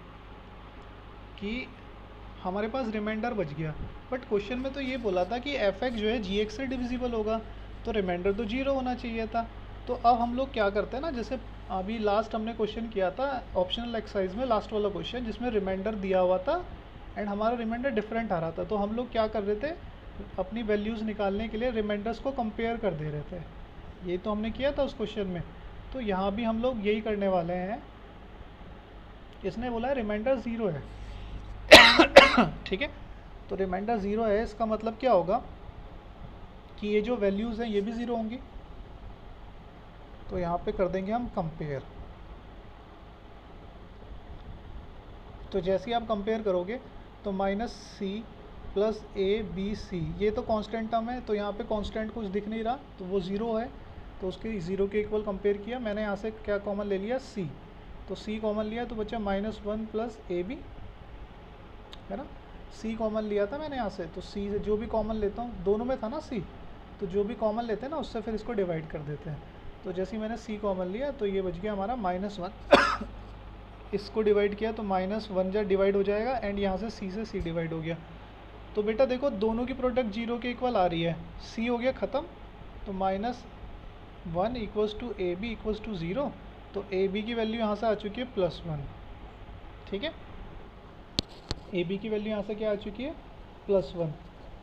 कि हमारे पास रिमाइंडर बच गया, बट क्वेश्चन में तो ये बोला था कि एफ एक्स जो है जी एक्स से डिविजिबल होगा, तो रिमाइंडर तो जीरो होना चाहिए था। तो अब हम लोग क्या करते हैं ना, जैसे अभी लास्ट हमने क्वेश्चन किया था ऑप्शनल एक्सरसाइज में, लास्ट वाला क्वेश्चन जिसमें रिमाइंडर दिया हुआ था एंड हमारा रिमाइंडर डिफरेंट आ रहा था, तो हम लोग क्या कर रहे थे, अपनी वैल्यूज़ निकालने के लिए रिमाइंडर्स को कंपेयर कर दे रहे थे। यही तो हमने किया था उस क्वेश्चन में, तो यहाँ भी हम लोग यही करने वाले हैं। इसने बोला है रिमाइंडर ज़ीरो है। ठीक है, तो रिमाइंडर ज़ीरो है, इसका मतलब क्या होगा कि ये जो वैल्यूज़ हैं ये भी ज़ीरो होंगी। तो यहाँ पे कर देंगे हम कंपेयर। तो जैसे ही आप कंपेयर करोगे तो माइनस सी प्लस ए बी सी, ये तो कांस्टेंट टर्म है, तो यहाँ पे कांस्टेंट कुछ दिख नहीं रहा, तो वो ज़ीरो है, तो उसके ज़ीरो के इक्वल कंपेयर किया मैंने। यहाँ से क्या कॉमन ले लिया, सी, तो सी कॉमन लिया तो बचा माइनस वन प्लस ए बी, है ना। सी कॉमन लिया था मैंने यहाँ से, तो सी से जो भी कॉमन लेता हूँ, दोनों में था ना सी, तो जो भी कॉमन लेते हैं ना उससे फिर इसको डिवाइड कर देते हैं। तो जैसे ही मैंने सी कॉमन लिया तो ये बच गया हमारा माइनस वन। इसको डिवाइड किया तो माइनस वन जा डिवाइड हो जाएगा, एंड यहाँ से सी डिवाइड हो गया। तो बेटा देखो दोनों की प्रोडक्ट जीरो के इक्वल आ रही है, सी हो गया ख़त्म, तो minus one equals to A B equals to zero, तो ए बी की वैल्यू यहाँ से आ चुकी है प्लस वन। ठीक है, ए बी की वैल्यू यहाँ से क्या आ चुकी है, प्लस वन।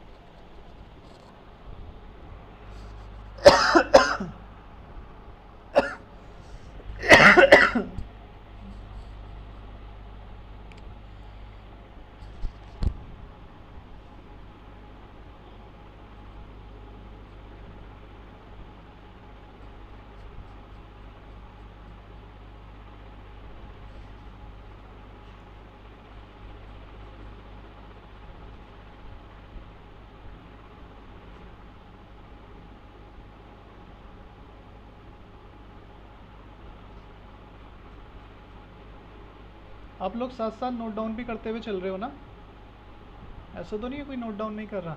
आप लोग साथ साथ नोट डाउन भी करते हुए चल रहे हो ना, ऐसा तो नहीं है कोई नोट डाउन नहीं कर रहा?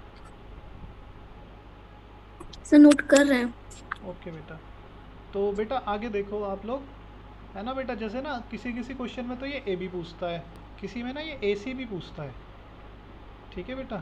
सर नोट कर रहे हैं। ओके बेटा, तो बेटा आगे देखो आप लोग, है ना बेटा, जैसे ना किसी किसी क्वेश्चन में तो ये ए बी पूछता है, किसी में ना ये ए सी भी पूछता है। ठीक है बेटा,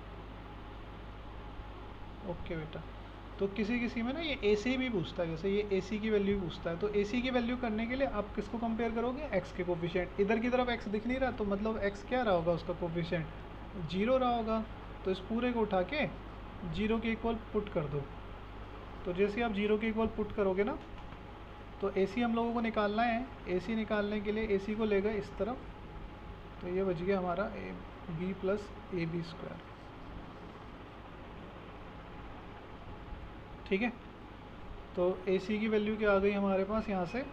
ओके बेटा, तो किसी किसी में ना ये ए सी भी पूछता है, जैसे ये ए सी की वैल्यू पूछता है। तो ए सी की वैल्यू करने के लिए आप किसको कंपेयर करोगे, एक्स के कोफिशिएंट। इधर की तरफ एक्स दिख नहीं रहा, तो मतलब एक्स क्या रहा होगा, उसका कोफिशिएंट जीरो रहा होगा, तो इस पूरे को उठा के जीरो के इक्वल पुट कर दो। तो जैसे आप जीरो के इक्वल पुट करोगे ना, तो ए सी हम लोगों को निकालना है, ए सी निकालने के लिए ए सी को ले गए इस तरफ, तो ये बच गया हमारा A B plus A B square. ठीक है। तो ए सी की वैल्यू क्या आ गई हमारे पास यहाँ से,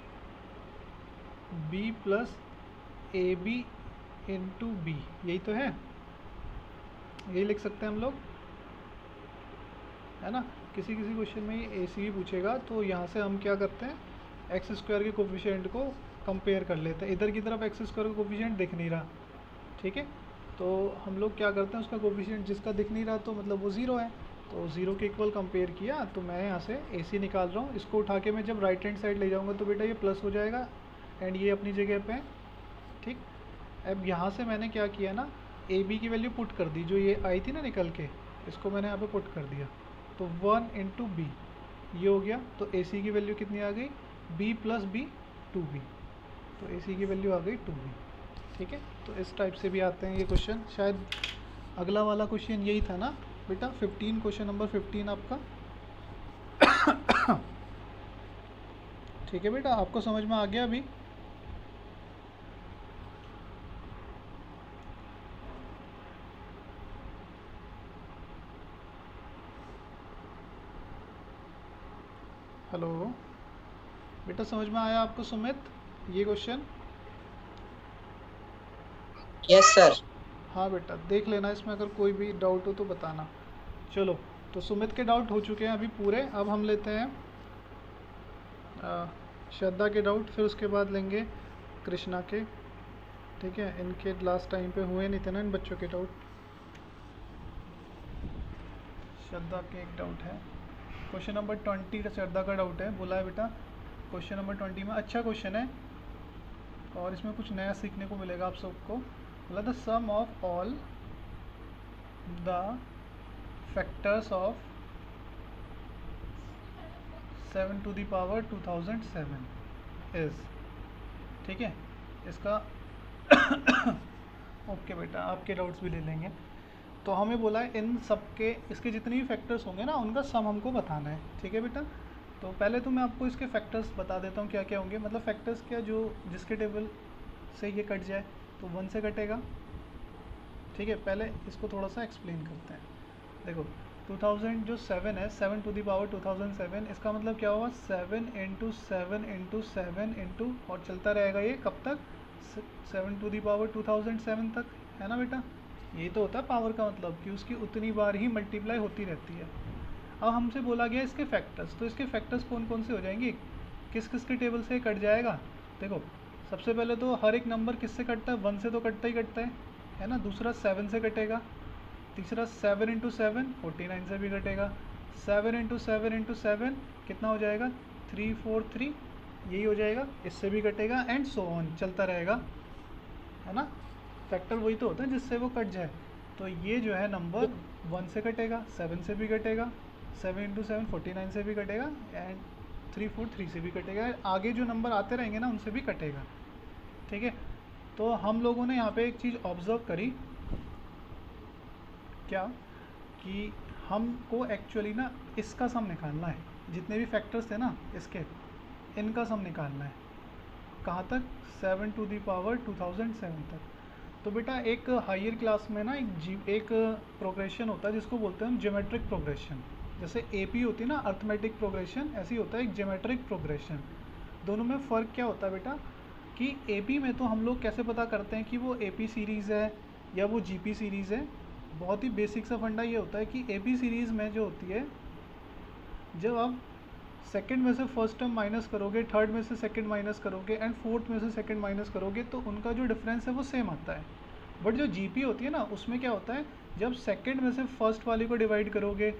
B plus A B into B, यही तो है, यही लिख सकते हैं हम लोग, है ना। किसी किसी क्वेश्चन में ये ए सी भी पूछेगा तो यहाँ से हम क्या करते हैं, एक्स स्क्वायर के कोफिशिएंट को कंपेयर कर लेते हैं। इधर की तरफ एक्स स्क्वायर का कोफिशिएंट दिख नहीं रहा, ठीक है, तो हम लोग क्या करते हैं, उसका कोफिशिएंट जिसका दिख नहीं रहा तो मतलब वो ज़ीरो है, तो ज़ीरो के इक्वल कंपेयर किया, तो मैं यहाँ से ए सी निकाल रहा हूँ। इसको उठा के मैं जब राइट हैंड साइड ले जाऊँगा तो बेटा ये प्लस हो जाएगा एंड ये अपनी जगह पे है, ठीक। अब यहाँ से मैंने क्या किया ना, ए बी की वैल्यू पुट कर दी, जो ये आई थी ना निकल के, इसको मैंने यहाँ पे पुट कर दिया, तो 1 इंटू बी ये हो गया। तो ए सी की वैल्यू कितनी आ गई, बी प्लस बी 2b, तो ए सी की वैल्यू आ गई 2b, ठीक है। तो इस टाइप से भी आते हैं ये क्वेश्चन। शायद अगला वाला क्वेश्चन यही था ना बेटा, 15, क्वेश्चन नंबर 15 आपका। ठीक है बेटा, आपको समझ में आ गया अभी? हेलो बेटा, समझ में आया आपको सुमित ये क्वेश्चन? Yes sir. हाँ बेटा, देख लेना, इसमें अगर कोई भी डाउट हो तो बताना। चलो, तो सुमित के डाउट हो चुके हैं अभी पूरे। अब हम लेते हैं श्रद्धा के डाउट, फिर उसके बाद लेंगे कृष्णा के, ठीक है। इनके लास्ट टाइम पे हुए नहीं थे ना इन बच्चों के डाउट। श्रद्धा के एक डाउट है, क्वेश्चन नंबर 20 का श्रद्धा का डाउट है। बोला है बेटा क्वेश्चन नंबर 20 में, अच्छा क्वेश्चन है और इसमें कुछ नया सीखने को मिलेगा आप सबको। बोला the sum of all the factors of 7 to the power 2007 is, ठीक है। इसका ओके बेटा, आपके डाउट्स भी ले लेंगे। तो हमें बोला है इन सब के, इसके जितने भी फैक्टर्स होंगे ना उनका सम हमको बताना है, ठीक है बेटा। तो पहले तो मैं आपको इसके फैक्टर्स बता देता हूँ क्या क्या होंगे। मतलब फैक्टर्स क्या, जो जिसके टेबल से ये कट जाए तो 1 से कटेगा, ठीक है। पहले इसको थोड़ा सा एक्सप्लेन करते हैं। देखो 2000 जो 7 है, 7 to the power 2007, इसका मतलब क्या होगा, 7 इंटू 7 इंटू 7 इंटू, और चलता रहेगा ये कब तक, 7 to the power 2007 तक, है ना बेटा। यही तो होता है पावर का मतलब, कि उसकी उतनी बार ही मल्टीप्लाई होती रहती है। अब हमसे बोला गया इसके फैक्टर्स, तो इसके फैक्टर्स कौन कौन से हो जाएंगे, किस किस के टेबल से कट जाएगा। देखो सबसे पहले तो हर एक नंबर किससे कटता है, 1 से तो कटता ही कटता है ना। दूसरा 7 से कटेगा, तीसरा 7 इंटू 7 49 से भी कटेगा, 7 इंटू 7 इंटू 7 कितना हो जाएगा, 343, यही हो जाएगा, इससे भी कटेगा एंड सो ऑन, चलता रहेगा, है ना। फैक्टर वही तो होता है जिससे वो कट जाए। तो ये जो है नंबर 1 से कटेगा, 7 से भी कटेगा, 7 इंटू 7 49 से भी कटेगा एंड 343 से भी कटेगा। आगे जो नंबर आते रहेंगे ना उनसे भी कटेगा, ठीक है। तो हम लोगों ने यहाँ पे एक चीज़ ऑब्जर्व करी, क्या कि हमको एक्चुअली ना इसका सम निकालना है, जितने भी फैक्टर्स थे ना इसके, इनका सम निकालना है। कहाँ तक, 7 to the power 2007 तक। तो बेटा एक हायर क्लास में ना एक प्रोग्रेशन होता है जिसको बोलते हैं हम ज्योमेट्रिक प्रोग्रेशन। जैसे एपी होती है ना अर्थमेटिक प्रोग्रेशन, ऐसी होता है एक ज्योमेट्रिक प्रोग्रेशन। दोनों में फ़र्क क्या होता है बेटा, कि एपी में तो हम लोग कैसे पता करते हैं कि वो एपी सीरीज़ है या वो जीपी सीरीज़ है। बहुत ही बेसिक सा फंडा ये होता है कि एपी सीरीज़ में जो होती है, जब आप सेकंड में से फर्स्ट टर्म माइनस करोगे, थर्ड में से सेकंड माइनस करोगे एंड फोर्थ में से सेकंड माइनस करोगे तो उनका जो डिफरेंस है वो सेम आता है। बट जो जीपी होती है ना उसमें क्या होता है, जब सेकंड में से फर्स्ट वाली को डिवाइड करोगे,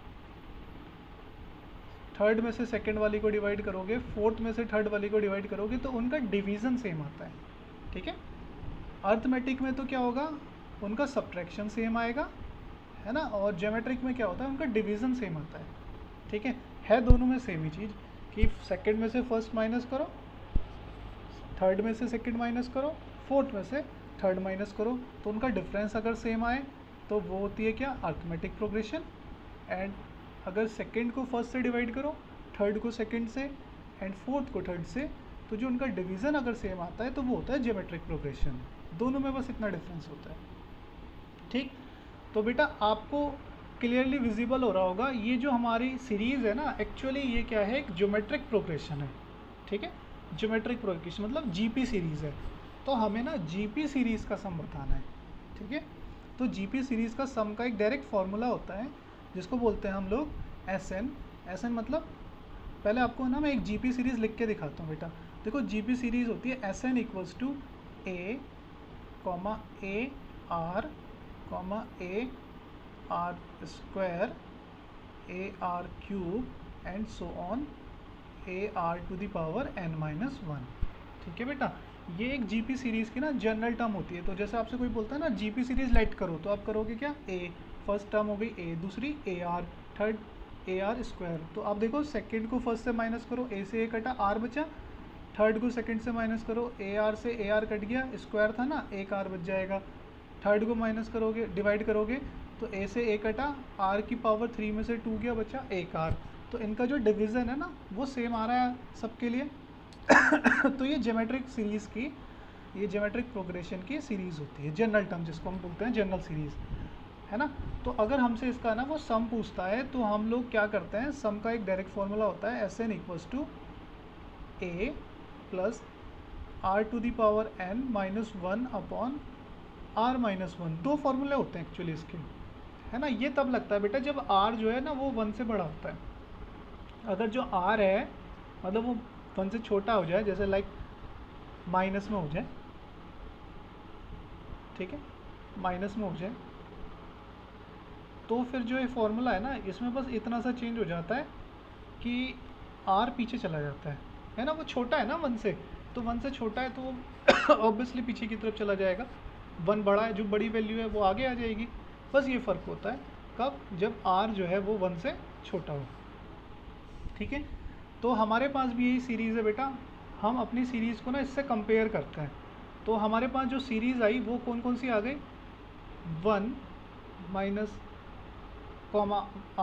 थर्ड में से सेकंड वाली को डिवाइड करोगे, फोर्थ में से थर्ड वाली को डिवाइड करोगे तो उनका डिवीज़न सेम आता है, ठीक है। अर्थमेटिक में तो क्या होगा, उनका सब्ट्रैक्शन सेम आएगा, है ना। और ज्योमेट्रिक में क्या होता है, उनका डिवीज़न सेम आता है, ठीक है दोनों में सेम ही चीज़, कि सेकंड में से फर्स्ट माइनस करो, थर्ड में से सेकंड माइनस करो, फोर्थ में से थर्ड माइनस करो, तो उनका डिफरेंस अगर सेम आए तो वो होती है क्या, अर्थमेटिक प्रोग्रेशन। एंड अगर सेकंड को फर्स्ट से डिवाइड करो, थर्ड को सेकंड से एंड फोर्थ को थर्ड से, तो जो उनका डिवीज़न अगर सेम आता है तो वो होता है ज्योमेट्रिक प्रोग्रेशन। दोनों में बस इतना डिफरेंस होता है, ठीक। तो बेटा आपको क्लियरली विजिबल हो रहा होगा, ये जो हमारी सीरीज़ है ना, एक्चुअली ये क्या है, एक ज्योमेट्रिक प्रोग्रेशन है, ठीक है। ज्योमेट्रिक प्रोग्रेशन मतलब जीपी सीरीज़ है। तो हमें ना जीपी सीरीज़ का सम बताना है, ठीक है। तो जीपी सीरीज़ का सम का एक डायरेक्ट फार्मूला होता है जिसको बोलते हैं हम लोग एसएन। एसएन मतलब, पहले आपको ना मैं एक जीपी सीरीज़ लिख के दिखाता हूँ बेटा। देखो जीपी सीरीज़ होती है SN equals to A comma A R comma A R square A R cube and so on A R to the power n minus one, ठीक है बेटा। ये एक जीपी सीरीज़ की ना जनरल टर्म होती है। तो जैसे आपसे कोई बोलता है ना जीपी सीरीज़ लेट करो, तो आप करोगे क्या, ए, फर्स्ट टर्म हो गई ए, दूसरी A R, third A R square. तो आप देखो सेकंड को फर्स्ट से माइनस करो, ए से ए कटा, आर बचा। थर्ड को सेकंड से माइनस करो, ए आर से ए आर कट गया, स्क्वायर था ना, एक आर बच जाएगा। थर्ड को माइनस करोगे, डिवाइड करोगे, तो ए से ए कटा, आर की पावर 3 में से 2 गया, बचा एक आर। तो इनका जो डिवीज़न है ना वो सेम आ रहा है सबके लिए। तो ये ज्योमेट्रिक सीरीज़ की, ये ज्योमेट्रिक प्रोग्रेशन की सीरीज़ होती है, जनरल टर्म जिसको हम बोलते हैं जनरल सीरीज़, है ना। तो अगर हमसे इसका ना वो सम पूछता है तो हम लोग क्या करते हैं, सम का एक डायरेक्ट फॉर्मूला होता है S N equals to A plus R to the power n minus one upon R minus one. दो फार्मूले होते हैं एक्चुअली इसके, है ना। ये तब लगता है बेटा जब r जो है ना वो 1 से बड़ा होता है। अगर जो r है मतलब वो 1 से छोटा हो जाए, जैसे लाइक माइनस में हो जाए, ठीक है, माइनस में हो जाए, तो फिर जो ये फॉर्मूला है ना इसमें बस इतना सा चेंज हो जाता है कि r पीछे चला जाता है ना। वो छोटा है ना 1 से, तो 1 से छोटा है तो वो ऑब्वियसली पीछे की तरफ चला जाएगा। 1 बड़ा है, जो बड़ी वैल्यू है वो आगे आ जाएगी। बस ये फ़र्क होता है कब, जब r जो है वो 1 से छोटा हो, ठीक है। तो हमारे पास भी यही सीरीज़ है बेटा। हम अपनी सीरीज़ को ना इससे कंपेयर करते हैं। तो हमारे पास जो सीरीज़ आई वो कौन कौन सी आ गई, 1 minus comma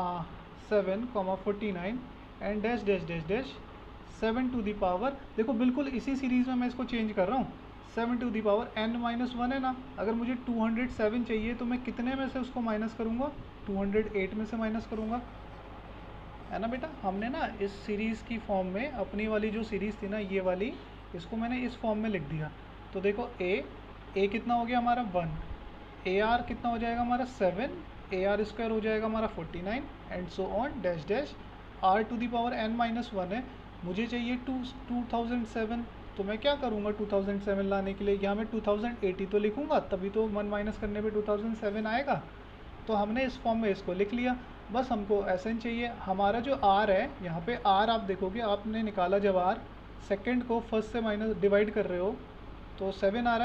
7 comma 49 and dash dash dash dash 7 to the power, देखो बिल्कुल इसी सीरीज़ में मैं इसको चेंज कर रहा हूँ, 7 to the power n minus one है ना। अगर मुझे 207 चाहिए तो मैं कितने में से उसको माइनस करूँगा, 208 में से माइनस करूँगा, है ना बेटा। हमने ना इस सीरीज़ की फॉर्म में अपनी वाली जो सीरीज़ थी ना ये वाली, इसको मैंने इस फॉर्म में लिख दिया। तो देखो ए कितना हो गया हमारा 1, ए आर कितना हो जाएगा हमारा 7, ए आर स्क्वायर हो जाएगा हमारा 49 and so on dash dash R to the power n minus one है। मुझे चाहिए 2007, तो मैं क्या करूँगा 2007 लाने के लिए, यहाँ मैं 2080 तो लिखूँगा, तभी तो 1 माइनस करने पे 2007 आएगा। तो हमने इस फॉर्म में इसको लिख लिया। बस हमको एसएन चाहिए। हमारा जो आर है, यहाँ पे आर आप देखोगे, आपने निकाला जब आर, सेकंड को फर्स्ट से माइनस डिवाइड कर रहे हो तो 7 आ रहा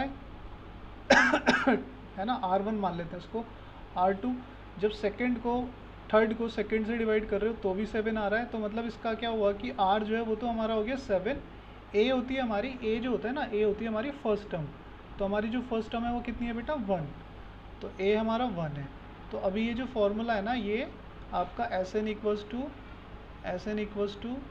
है है ना। R1 मान लेते हैं इसको, R2 जब सेकंड को थर्ड को सेकंड से डिवाइड कर रहे हो तो भी 7 आ रहा है। तो मतलब इसका क्या हुआ कि R जो है वो तो हमारा हो गया 7। A होती है हमारी, A जो होता है ना, A होती है हमारी फर्स्ट टर्म। तो हमारी जो फर्स्ट टर्म है वो कितनी है बेटा 1, तो A हमारा 1 है। तो अभी ये जो फॉर्मूला है ना ये आपका S N equals to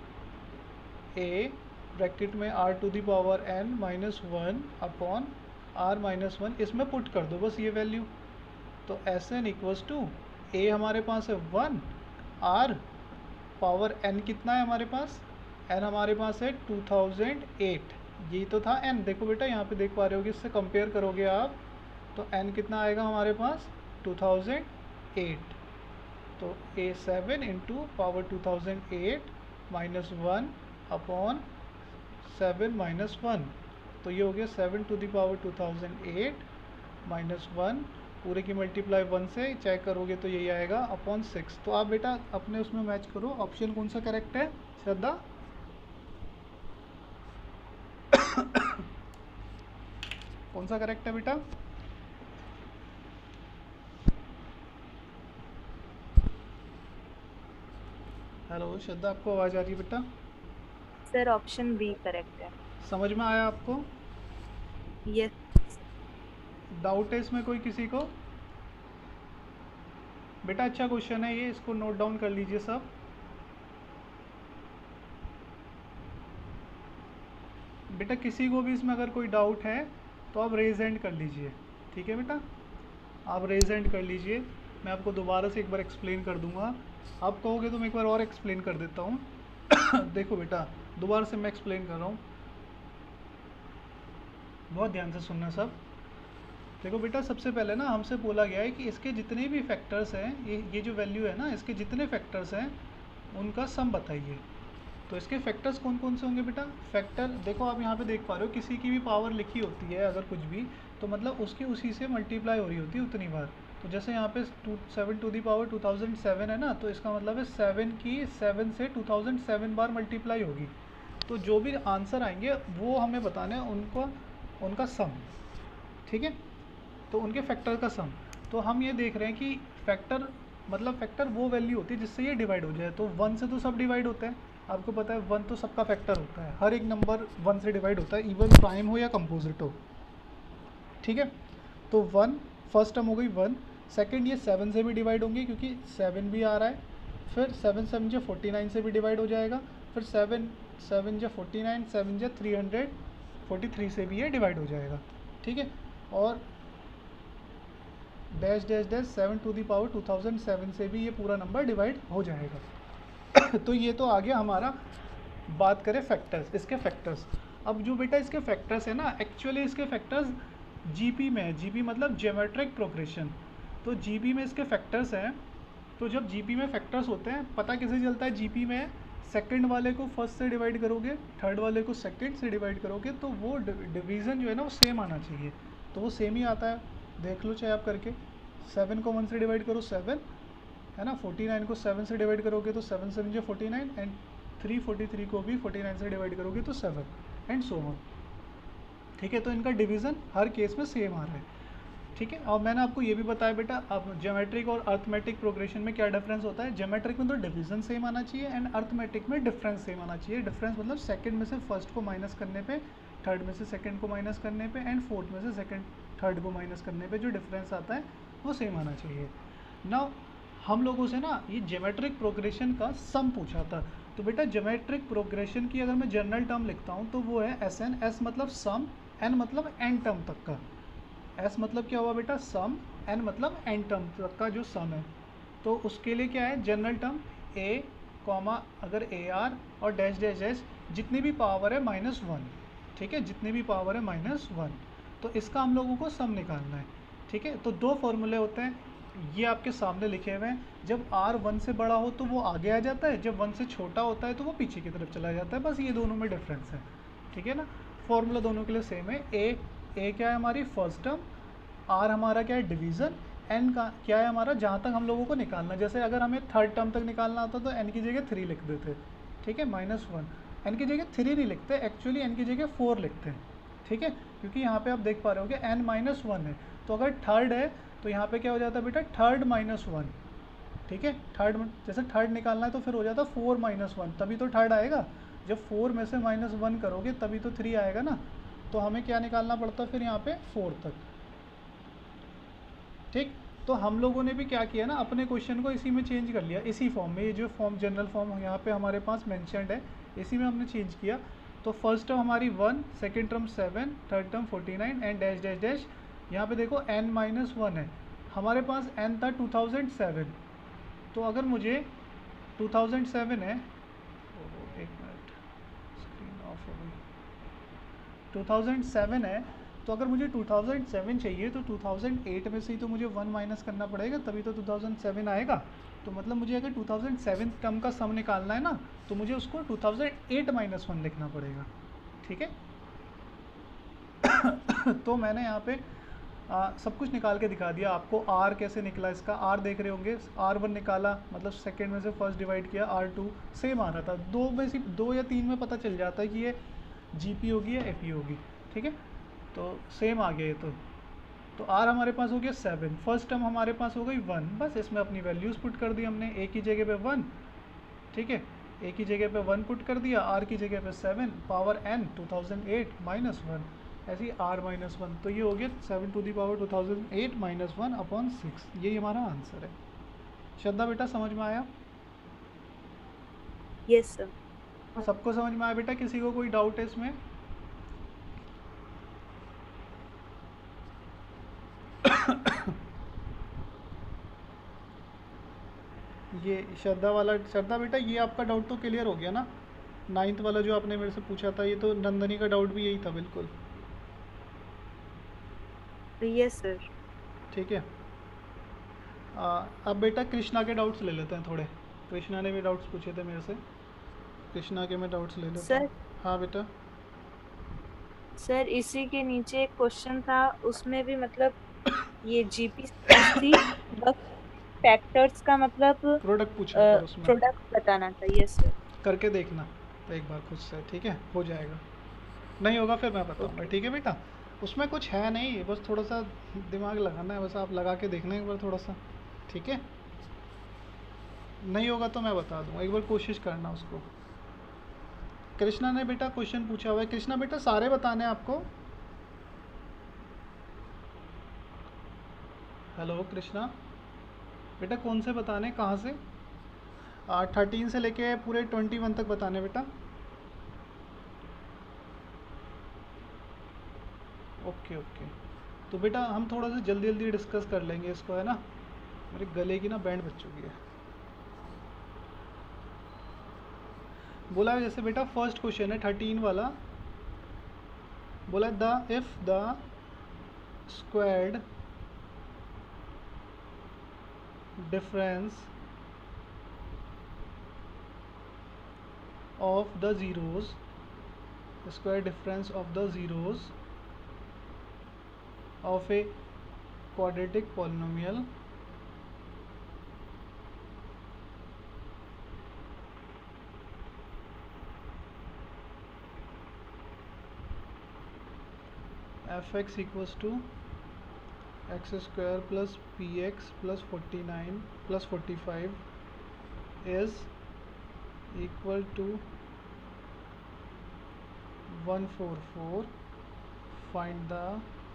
A bracket में R to the power n minus one upon R minus one, इसमें पुट कर दो बस ये वैल्यू। तो S N equals to A हमारे पास है 1, आर पावर n कितना है हमारे पास, n हमारे पास है 2008, यही तो था n। देखो बेटा यहाँ पे देख पा रहे होगे, इससे कंपेयर करोगे आप तो n कितना आएगा हमारे पास 2008। तो A7 into power 2008 minus one upon 7 minus one, तो ये हो गया 7 to the power 2008 minus one, पूरे की मल्टीप्लाई 1 से चेक करोगे तो यही आएगा अपॉन 6। तो आप बेटा अपने उसमें मैच करो, ऑप्शन कौन सा करेक्ट है श्रद्धा? कौन सा करेक्ट है बेटा? हेलो श्रद्धा, आपको आवाज़ आ रही है बेटा? सर ऑप्शन बी करेक्ट है। समझ में आया आपको? यस। डाउट है इसमें कोई किसी को? बेटा अच्छा क्वेश्चन है ये, इसको नोट डाउन कर लीजिए सब। बेटा किसी को भी इसमें अगर कोई डाउट है तो आप रेज हैंड कर लीजिए, ठीक है बेटा, आप रेज हैंड कर लीजिए। मैं आपको दोबारा से एक बार एक्सप्लेन कर दूंगा, आप कहोगे तो मैं एक बार और एक्सप्लेन कर देता हूँ। देखो बेटा, दोबारा से मैं एक्सप्लेन कर रहा हूँ, बहुत ध्यान से सुनना सब। देखो बेटा, सबसे पहले ना हमसे बोला गया है कि इसके जितने भी फैक्टर्स हैं, ये जो वैल्यू है ना, इसके जितने फैक्टर्स हैं उनका सम बताइए। तो इसके फैक्टर्स कौन कौन से होंगे बेटा? फैक्टर देखो आप यहाँ पे देख पा रहे हो, किसी की भी पावर लिखी होती है अगर कुछ भी, तो मतलब उसकी उसी से मल्टीप्लाई हो रही होती है उतनी बार। तो जैसे यहाँ पे 7 टू दी पावर 2007 है ना, तो इसका मतलब है 7 की 7 से 2007 बार मल्टीप्लाई होगी। तो जो भी आंसर आएंगे वो हमें बताना है उनका सम, ठीक है, तो उनके फैक्टर का सम। तो हम ये देख रहे हैं कि फैक्टर मतलब फैक्टर वो वैल्यू होती है जिससे ये डिवाइड हो जाए। तो 1 से तो सब डिवाइड होता है, आपको पता है 1 तो सबका फैक्टर होता है, हर एक नंबर 1 से डिवाइड होता है, इवन प्राइम हो या कंपोजिट हो, ठीक है। तो 1 फर्स्ट टर्म हो गई 1, सेकंड ये 7 से भी डिवाइड होंगे क्योंकि 7 भी आ रहा है, फिर 7 7 जो 49 से भी डिवाइड हो जाएगा, फिर 7 7 जो 49, 7 जो 343 से भी ये डिवाइड हो जाएगा, ठीक है। और dash dash dash 7 to the power 2007 से भी ये पूरा नंबर डिवाइड हो जाएगा। तो ये तो आ गया हमारा, बात करें फैक्टर्स, इसके फैक्टर्स। अब जो बेटा इसके फैक्टर्स है ना, एक्चुअली इसके फैक्टर्स जीपी में है, जीपी मतलब ज्योमेट्रिक प्रोग्रेशन। तो जीपी में इसके फैक्टर्स हैं। तो जब जीपी में फैक्टर्स होते हैं, पता कैसे चलता है जीपी में? सेकंड वाले को फर्स्ट से डिवाइड करोगे, थर्ड वाले को सेकंड से डिवाइड करोगे, तो वो डिवीज़न जो है ना वो सेम आना चाहिए। तो वो सेम ही आता है, देख लो चाहे आप करके। 7 को 1 से डिवाइड करो 7 है ना, 49 को 7 से डिवाइड करोगे तो 7 7 जो 49, एंड 343 को भी 49 से डिवाइड करोगे तो 7, एंड सो ऑन, ठीक है। तो इनका डिवीज़न हर केस में सेम आ रहा है, ठीक है। और मैंने आपको ये भी बताया बेटा, अब ज्योमेट्रिक और अर्थमेटिक प्रोग्रेशन में क्या डिफरेंस होता है। ज्योमेट्रिक में तो डिवीज़न सेम आना चाहिए, एंड अर्थमेटिक में डिफरेंस सेम आना चाहिए। डिफरेंस मतलब सेकंड में से फर्स्ट को माइनस करने पे, थर्ड में से सेकंड को माइनस करने पे, एंड फोर्थ में से सेकंड थर्ड को माइनस करने पे जो डिफरेंस आता है वो सेम आना चाहिए। नाउ हम लोगों से ना ये ज्योमेट्रिक प्रोग्रेशन का सम पूछा था। तो बेटा ज्योमेट्रिक प्रोग्रेशन की अगर मैं जनरल टर्म लिखता हूँ तो वो है SN। S मतलब सम, N मतलब एन टर्म तक का। S मतलब क्या हुआ बेटा? सम, N मतलब एन टर्म तक का जो सम है। तो उसके लिए क्या है जनरल टर्म? A कॉमा अगर AR और डैश डैश डैश जितनी भी पावर है -1, ठीक है, जितनी भी पावर है -1, तो इसका हम लोगों को सम निकालना है, ठीक है। तो दो फॉर्मूले होते हैं, ये आपके सामने लिखे हुए हैं। जब R 1 से बड़ा हो तो वो आगे आ जाता है, जब 1 से छोटा होता है तो वो पीछे की तरफ चला जाता है। बस ये दोनों में डिफरेंस है, ठीक है ना। फॉर्मूला दोनों के लिए सेम है। A क्या है हमारी फर्स्ट टर्म, R हमारा क्या है डिवीज़न, N का क्या है हमारा जहाँ तक हम लोगों को निकालना। जैसे अगर हमें थर्ड टर्म तक निकालना होता तो N की जगह 3 लिख देते, ठीक है, -1। N की जगह 3 नहीं लिखते, एक्चुअली N की जगह 4 लिखते हैं, ठीक है, क्योंकि यहाँ पे आप देख पा रहे हो कि N -1 है। तो अगर थर्ड है तो यहाँ पे क्या हो जाता है बेटा? थर्ड -1, ठीक है। थर्ड जैसे थर्ड निकालना है तो फिर हो जाता 4 -1, तभी तो थर्ड आएगा। जब 4 में से -1 करोगे तभी तो 3 आएगा ना। तो हमें क्या निकालना पड़ता है फिर यहाँ पे 4 तक, ठीक। तो हम लोगों ने भी क्या किया ना, अपने क्वेश्चन को इसी में चेंज कर लिया, इसी फॉर्म में। ये जो फॉर्म जनरल फॉर्म यहाँ पे हमारे पास मैंशनड है, इसी में हमने चेंज किया। तो फर्स्ट टर्म हमारी 1, second term 7, third term 49, and dash dash dash. यहाँ पे देखो N -1 है, हमारे पास N था 2007। तो अगर मुझे 2007 है, एक मिनट स्क्रीन ऑफ हो गई, 2007 है, तो अगर मुझे 2007 चाहिए तो 2008 में से ही तो मुझे 1 माइनस करना पड़ेगा, तभी तो 2007 आएगा। तो मतलब मुझे अगर 2007 टर्म का सम निकालना है ना, तो मुझे उसको 2008 -1 लिखना पड़ेगा, ठीक है। तो मैंने यहाँ पे सब कुछ निकाल के दिखा दिया आपको। R कैसे निकला इसका, R देख रहे होंगे, R1 निकाला मतलब सेकंड में से फर्स्ट डिवाइड किया, R2 सेम आ रहा था। 2 में से 2 या 3 में पता चल जाता है कि ये GP होगी या AP होगी, ठीक है। तो सेम आ गया ये तो R हमारे पास हो गया 7, फर्स्ट टर्म हमारे पास हो गई 1। बस इसमें अपनी वैल्यूज़ पुट कर दी हमने, A की जगह पे 1, ठीक है, A की जगह पे 1 पुट कर दिया, R की जगह पे 7, पावर N 2008 -1, ऐसे ही R -1। तो ये हो गया 7 टू दी पावर 2008 -1 अपॉन 6। यही हमारा आंसर है। श्रद्धा बेटा समझ में आया? Yes sir. सबको समझ में आया बेटा? किसी को कोई डाउट है इसमें? ये श्रद्धा बेटा, ये आपका डाउट तो क्लियर हो गया ना? 9th वाला जो आपने मेरे से पूछा था, ये तो नंदनी का डाउट भी यही था बिल्कुल। Yes sir. ठीक है। अब बेटा कृष्णा के डाउट्स ले लेते हैं थोड़े। कृष्णा ने भी डाउट्स पूछे थे मेरे से, कृष्णा के मैं डाउट्स ले लेता सर हूँ। हाँ बेटा। सर इसी के नीचे एक क्वेश्चन था, उसमें भी मतलब ये जीपीसी फैक्टर्स का मतलब प्रोडक्ट पूछा था उसमें, प्रोडक्ट बताना था। Yes sir. करके देखना एक बार खुद से, ठीक है? हो जाएगा, नहीं होगा फिर मैं बताऊंगा, ठीक है बेटा? उसमें कुछ है नहीं, बस थोड़ा सा दिमाग लगाना है, बस आप लगा के देखना एक बार थोड़ा सा, ठीक है? नहीं होगा तो मैं बता दूंगा, एक बार कोशिश करना उसको। कृष्णा ने बेटा क्वेश्चन पूछा हुआ है। कृष्णा बेटा सारे बताने हैं आपको? हेलो कृष्णा बेटा, कौन से बताने, कहाँ से? 13 से लेके पूरे 21 तक बताने बेटा। ओके ओके, तो बेटा हम थोड़ा सा जल्दी जल्दी डिस्कस कर लेंगे इसको, है ना? मेरे गले की ना बैंड बज चुकी है। बोला है जैसे बेटा फर्स्ट क्वेश्चन है 13 वाला, बोला the if the squared difference of the zeros, square difference of the zeros of a quadratic polynomial fx equals to x square plus px plus 49 plus 45 is equal to 144, find the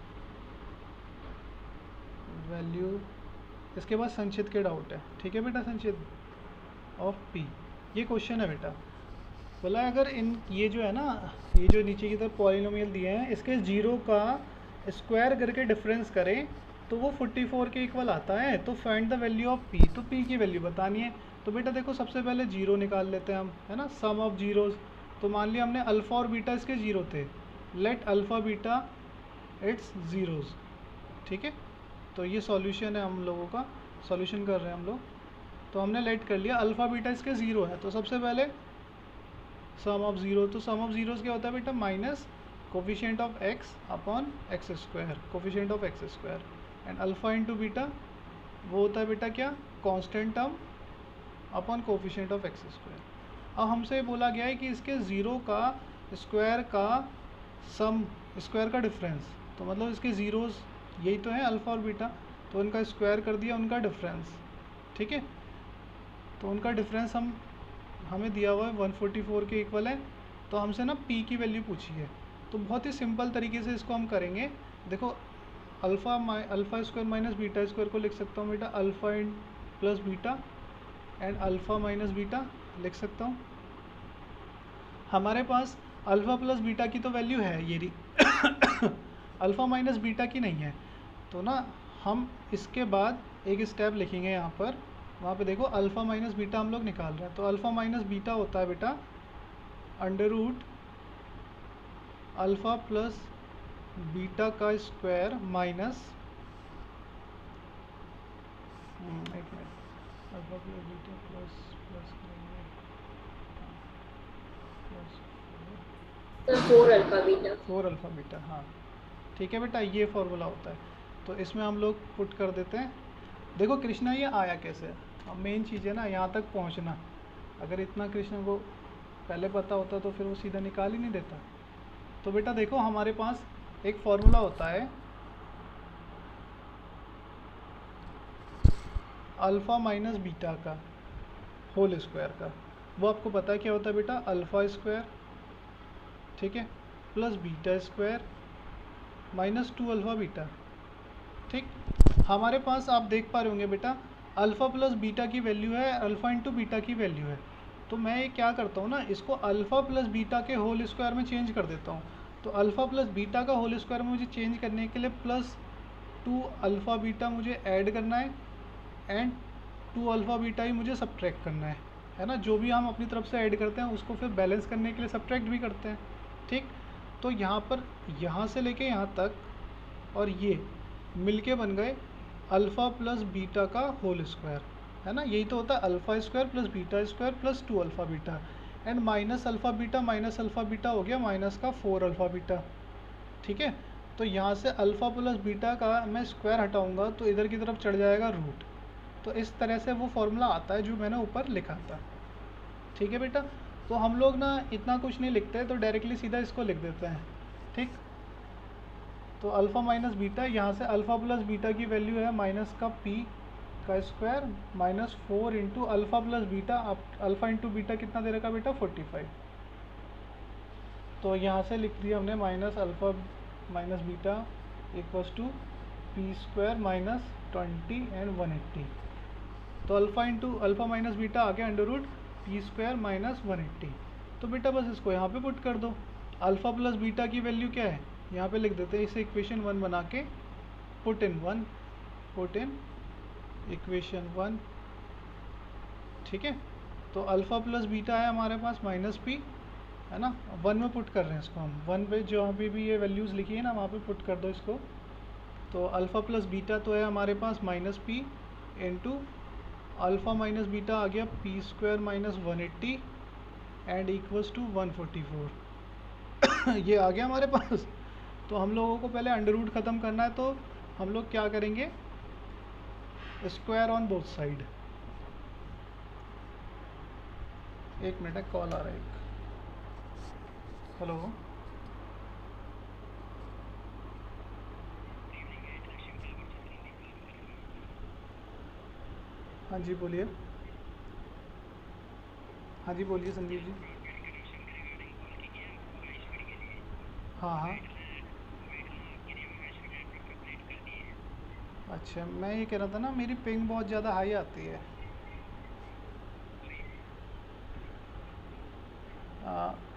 value. इसके बाद संचित के doubt है, ठीक है बेटा? संचित of p, ये क्वेश्चन है बेटा। बोला अगर इन ये जो है ना, ये जो नीचे की तरफ पॉलिनोमियल दिए हैं, इसके जीरो का स्क्वायर करके डिफरेंस करें तो वो 44 के इक्वल आता है। तो find the value of p, तो p की वैल्यू बतानी है। तो बेटा देखो सबसे पहले जीरो निकाल लेते हैं हम, है ना? Sum of zeros. तो मान लिया हमने अल्फ़ा और बीटा इसके ज़ीरो थे, let alpha beta its zeros, ठीक है? तो ये सॉल्यूशन है हम लोगों का, सॉल्यूशन कर रहे हैं हम लोग। तो हमने लेट कर लिया अल्फ़ा बीटा इसके ज़ीरो है, तो सबसे पहले सम ऑफ ज़ीरो। तो सम ऑफ ज़ीरोज़ क्या होता है बेटा? Minus coefficient of x upon x square, coefficient of x square, and alpha into beta वो होता है बेटा क्या? Constant term upon coefficient of x square. अब हमसे बोला गया है कि इसके ज़ीरो का स्क्वायर का सम, स्क्वायर का डिफरेंस, तो मतलब इसके ज़ीरोज़ यही तो है अल्फ़ा और बीटा, तो उनका स्क्वायर कर दिया, उनका डिफरेंस, ठीक है? तो उनका डिफरेंस हमें दिया हुआ है 144 के इक्वल है। तो हमसे ना p की वैल्यू पूछी है, तो बहुत ही सिंपल तरीके से इसको हम करेंगे। देखो alpha square minus beta square को लिख सकता हूँ बेटा alpha in plus beta, and alpha minus beta लिख सकता हूँ। हमारे पास अल्फ़ा प्लस बीटा की तो वैल्यू है ये अल्फ़ा माइनस बीटा की नहीं है। तो ना हम इसके बाद एक स्टेप लिखेंगे यहाँ पर, वहाँ पे देखो अल्फ़ा माइनस बीटा हम लोग निकाल रहे हैं। तो अल्फ़ा माइनस बीटा होता है बेटा under root alpha plus beta का स्क्वायर माइनस, एक minute, alpha plus beta plus plus 4 alpha beta. 4 alpha beta, हाँ ठीक है बेटा, ये फॉर्मूला होता है। तो इसमें हम लोग पुट कर देते हैं। देखो कृष्णा ये आया कैसे, अब मेन चीज़ है ना यहाँ तक पहुँचना। अगर इतना कृष्णा को पहले पता होता तो फिर वो सीधा निकाल ही नहीं देता। तो बेटा देखो हमारे पास एक फॉर्मूला होता है अल्फ़ा माइनस बीटा का होल स्क्वायर का, वो आपको पता है क्या होता है बेटा? अल्फ़ा स्क्वायर, ठीक है, plus beta square minus 2 alpha beta, ठीक। हमारे पास आप देख पा रहे होंगे बेटा अल्फ़ा प्लस बीटा की वैल्यू है, अल्फ़ा इंटू बीटा की वैल्यू है। तो मैं ये क्या करता हूँ ना, इसको अल्फ़ा प्लस बीटा के होल स्क्वायर में चेंज कर देता हूँ। तो अल्फ़ा प्लस बीटा का होल स्क्वायर में मुझे चेंज करने के लिए प्लस 2 अल्फ़ा बीटा मुझे ऐड करना है, एंड 2 अल्फ़ा बीटा ही मुझे सब्ट्रैक्ट करना है ना। जो भी हम अपनी तरफ से ऐड करते हैं उसको फिर बैलेंस करने के लिए सब्ट्रैक्ट भी करते हैं, ठीक। तो यहाँ पर यहाँ से लेके यहाँ तक और ये मिलके बन गए अल्फ़ा प्लस बीटा का होल स्क्वायर, है ना। यही तो होता है alpha square plus beta square plus 2 alpha beta, and minus alpha beta हो गया माइनस का 4 अल्फ़ा बीटा, ठीक है। तो यहाँ से अल्फ़ा प्लस बीटा का मैं स्क्वायर हटाऊंगा तो इधर की तरफ चढ़ जाएगा रूट। तो इस तरह से वो फॉर्मूला आता है जो मैंने ऊपर लिखा था, ठीक है बेटा। तो हम लोग ना इतना कुछ नहीं लिखते, तो डायरेक्टली सीधा इसको लिख देते हैं, ठीक। तो अल्फ़ा माइनस बीटा, यहाँ से अल्फ़ा प्लस बीटा की वैल्यू है माइनस का पी का square minus 4 into alpha plus beta. अब अल्फ़ा इंटू बीटा कितना दे रखा बेटा 45। तो यहाँ से लिख दिया हमने minus alpha minus beta equals to P square minus 20 and 180। तो अल्फ़ा माइनस बीटा आ गया under root P square minus 180। तो बेटा बस इसको यहाँ पे पुट कर दो। अल्फ़ा प्लस बीटा की वैल्यू क्या है यहाँ पे लिख देते हैं, इसे इक्वेशन 1 बना के पुट इन इक्वेशन 1, ठीक है। तो अल्फ़ा प्लस बीटा है हमारे पास माइनस पी, है ना। 1 में पुट कर रहे हैं इसको हम, 1 पे जो अभी भी ये वैल्यूज़ लिखी है ना वहाँ पे पुट कर दो इसको। तो अल्फ़ा प्लस बीटा तो है हमारे पास minus P into alpha minus beta आ गया P square minus 180 and equals to 144। ये आ गया हमारे पास। तो हम लोगों को पहले अंडर रूट ख़त्म करना है, तो हम लोग क्या करेंगे, स्क्वायर ऑन बोथ साइड। एक मिनट, कॉल आ रहा है एक। हेलो, हाँ जी बोलिए। हाँ जी बोलिए संदीप जी। हाँ। अच्छा, मैं ये कह रहा था ना मेरी पिंग बहुत ज़्यादा हाई आती है।